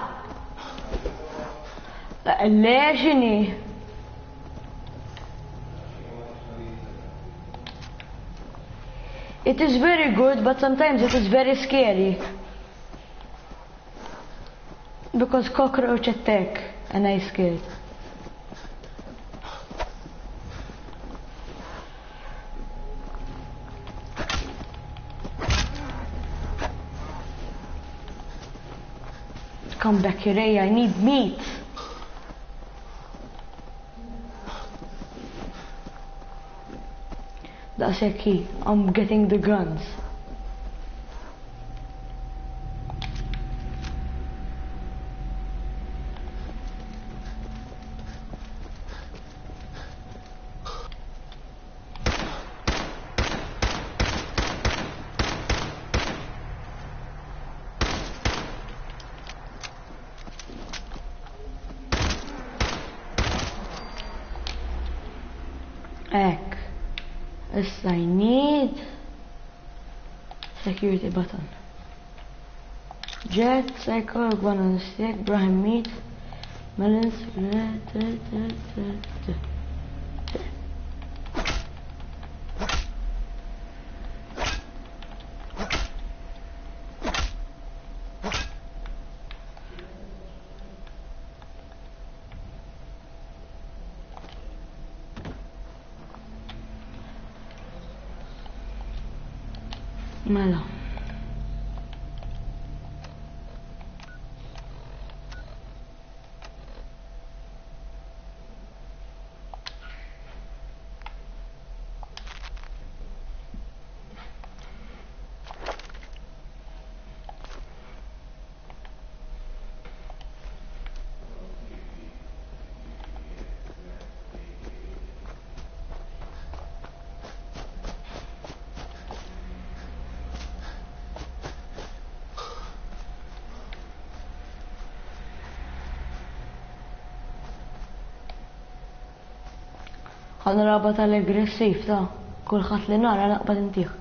Leġini. It is very good, but sometimes it is very scary. Because cockroach attack and I scared. Come back here, Ray, I need meat. That's a key. I'm getting the guns. Ek. Yes, I need security button. Jet, cycle, one on the stick, Brahim meat, melons, ماله ħana raba tal-aggressiv ta' kulħadd li nara naqbad intih.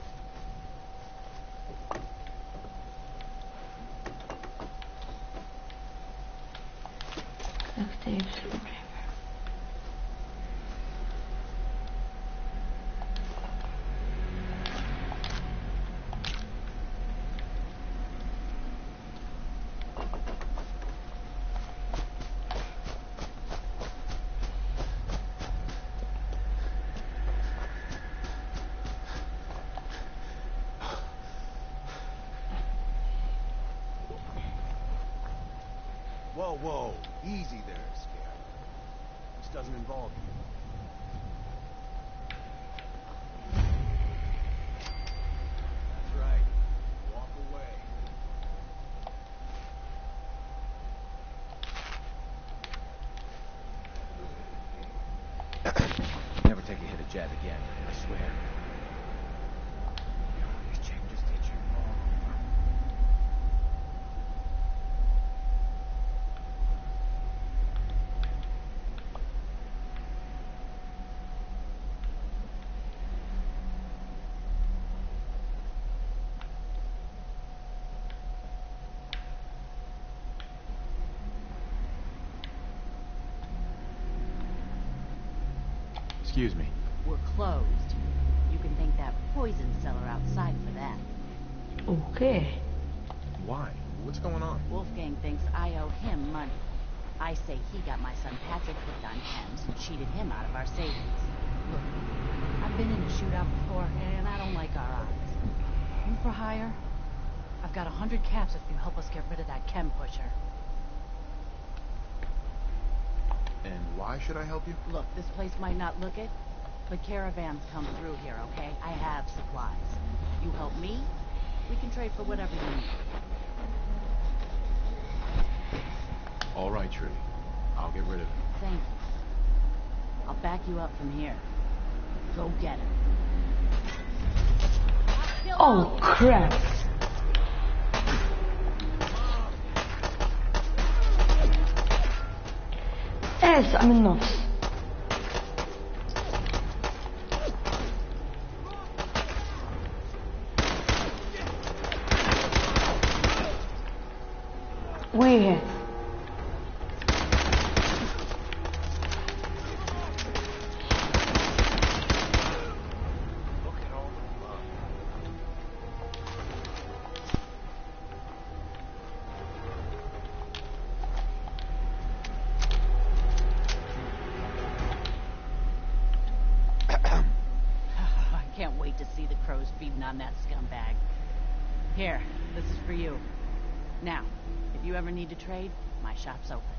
Whoa, whoa, easy there, Scared. This doesn't involve you. That's right. Walk away. Never take a hit of jab again, I swear. This chick just hit you all over. Excuse me. We're closed. You can thank that poison seller outside for that. Okay. Why? What's going on? Wolfgang thinks I owe him money. I say he got my son Patrick hooked on chems and cheated him out of our savings. Look, I've been in a shootout before, and I don't like our odds. You for hire? I've got a hundred caps if you help us get rid of that chem pusher. And why should I help you? Look, this place might not look it, but caravans come through here, okay? I have supplies. You help me, we can trade for whatever you need. All right, Trudy. I'll get rid of it. Thank you. I'll back you up from here. Go get him. Oh, crap. ارجع من النص. Where? Look at all the love. I can't wait to see the crows feeding on that scumbag. Here, this is for you. Now, if you ever need to trade, my shop's open.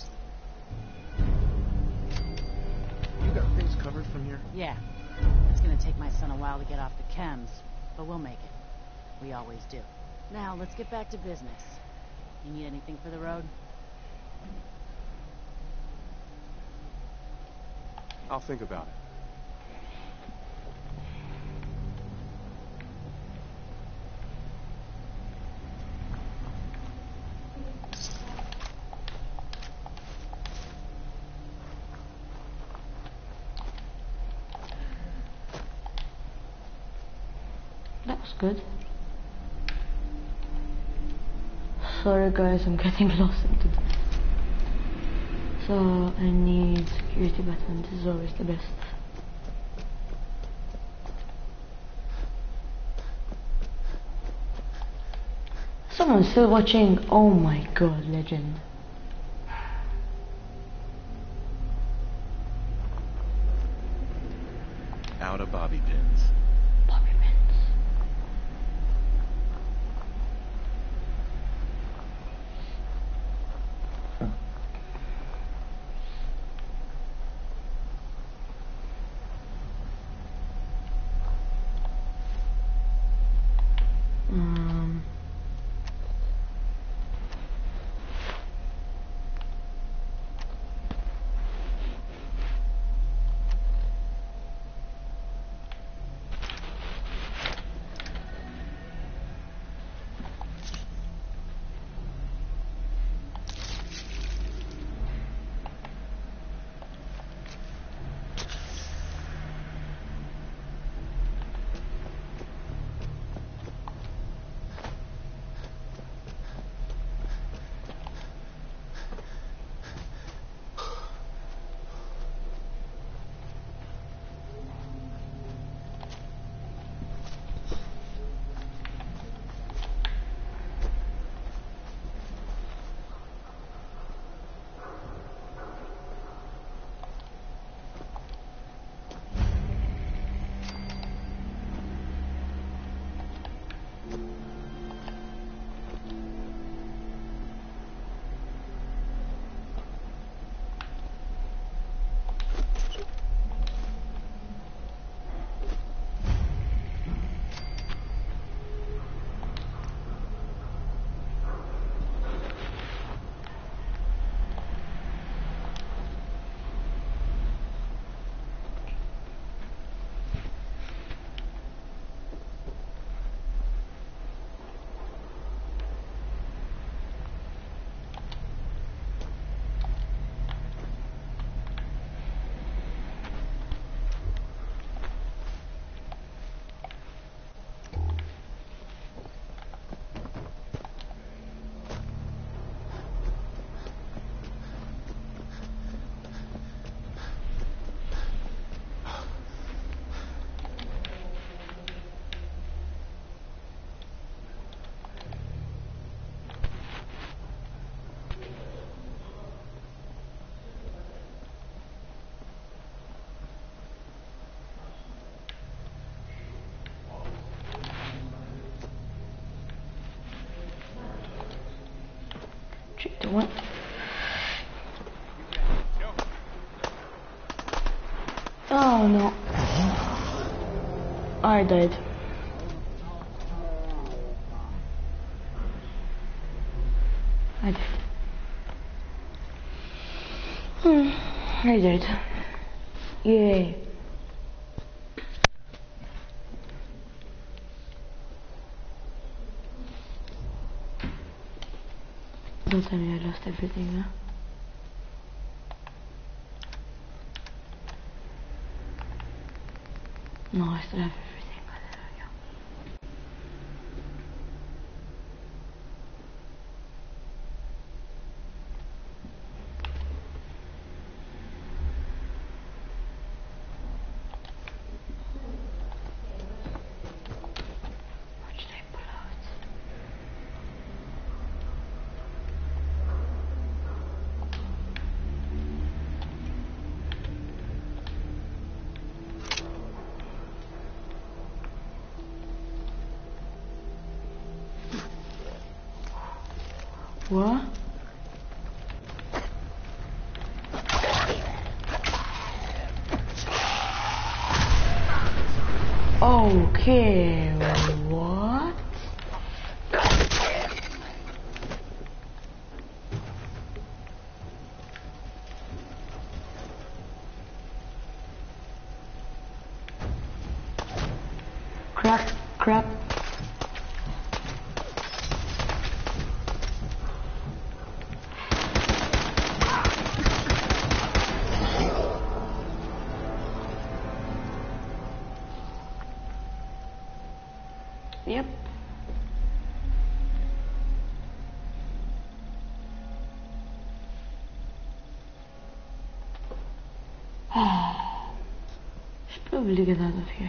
You got things covered from here? Yeah. It's gonna take my son a while to get off the chems, but we'll make it. We always do. Now, let's get back to business. You need anything for the road? I'll think about it. That was good. Sorry guys, I'm getting lost into this. So I need security button. This is always the best. Someone's still watching. Oh my god, legend. Out of bobby pins. Bobby pins. Um. The one. Oh no. I died. I died. Hmm. I died. Yay. Don't tell me I lost everything, huh? No, I still have everything, but there we go. What? Okay, what? Crap, crap. Yep. Should probably get out of here.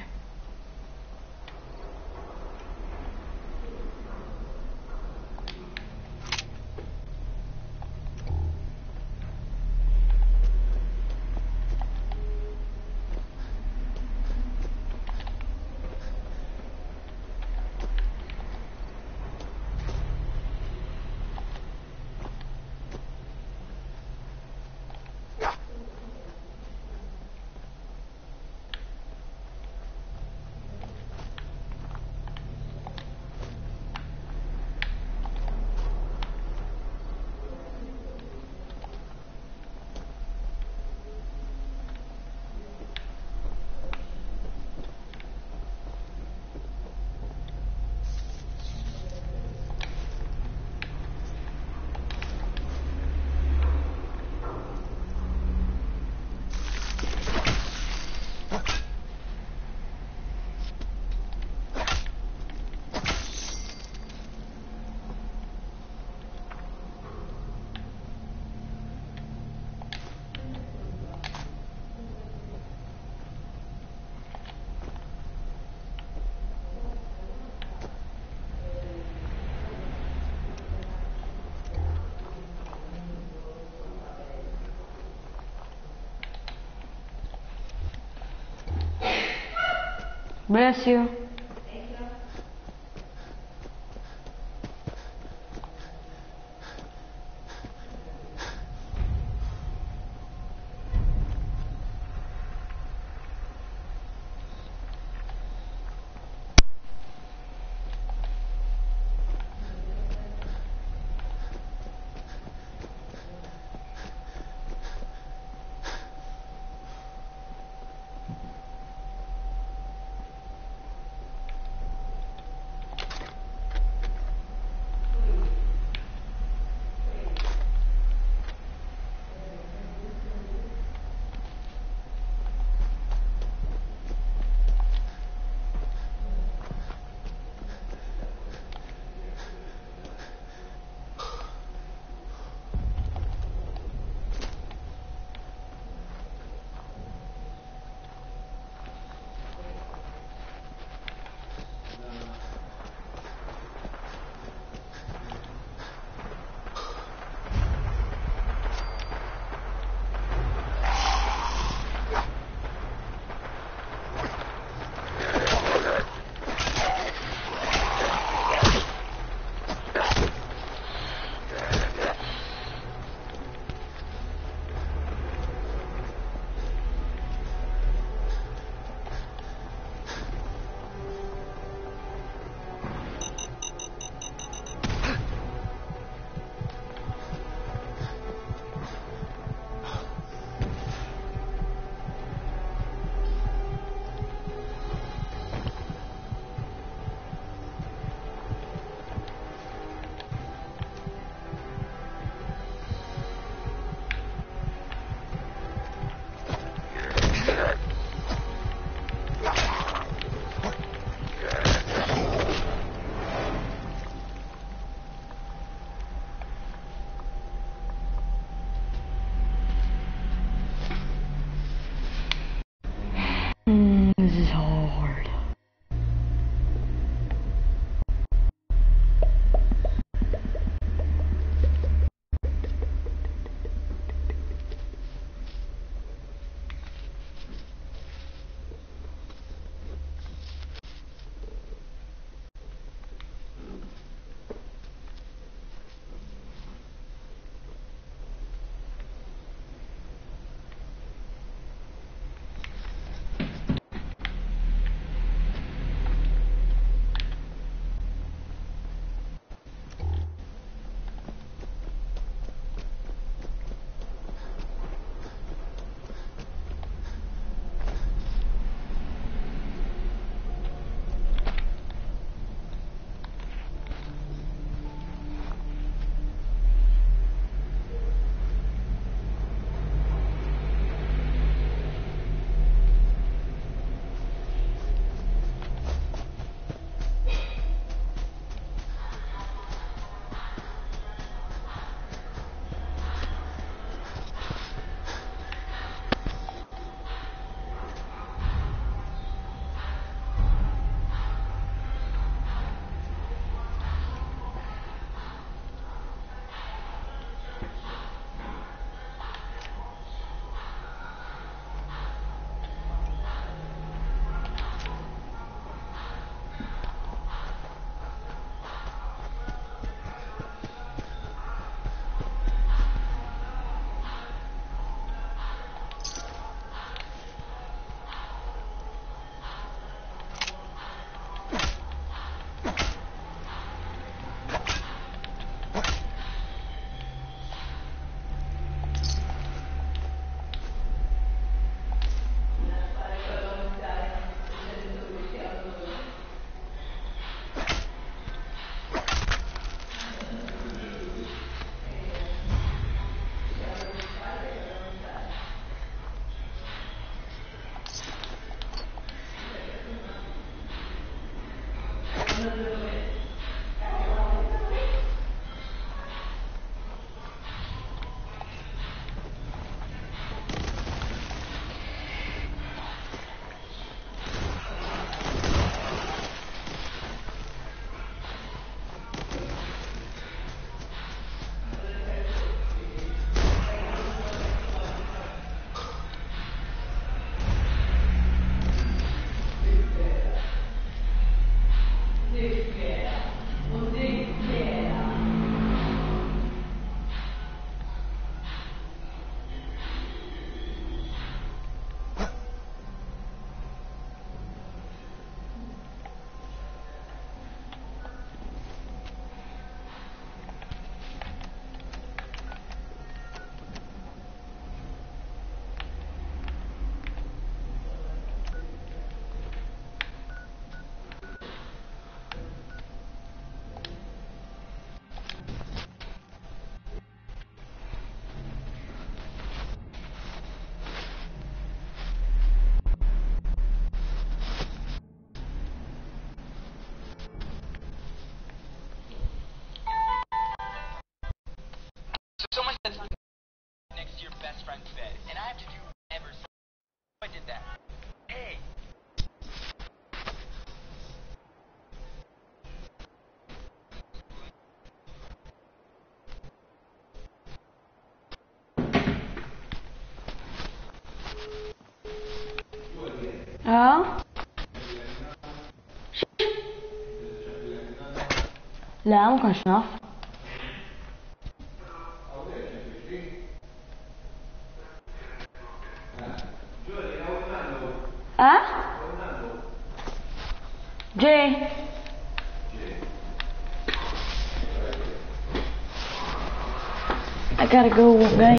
Bless you. Someone said something next to your best friend's bed, and I have to do whatever. So I did that. Hey. Ja? لا مو كان شناف. ها؟ جي I gotta go, guys.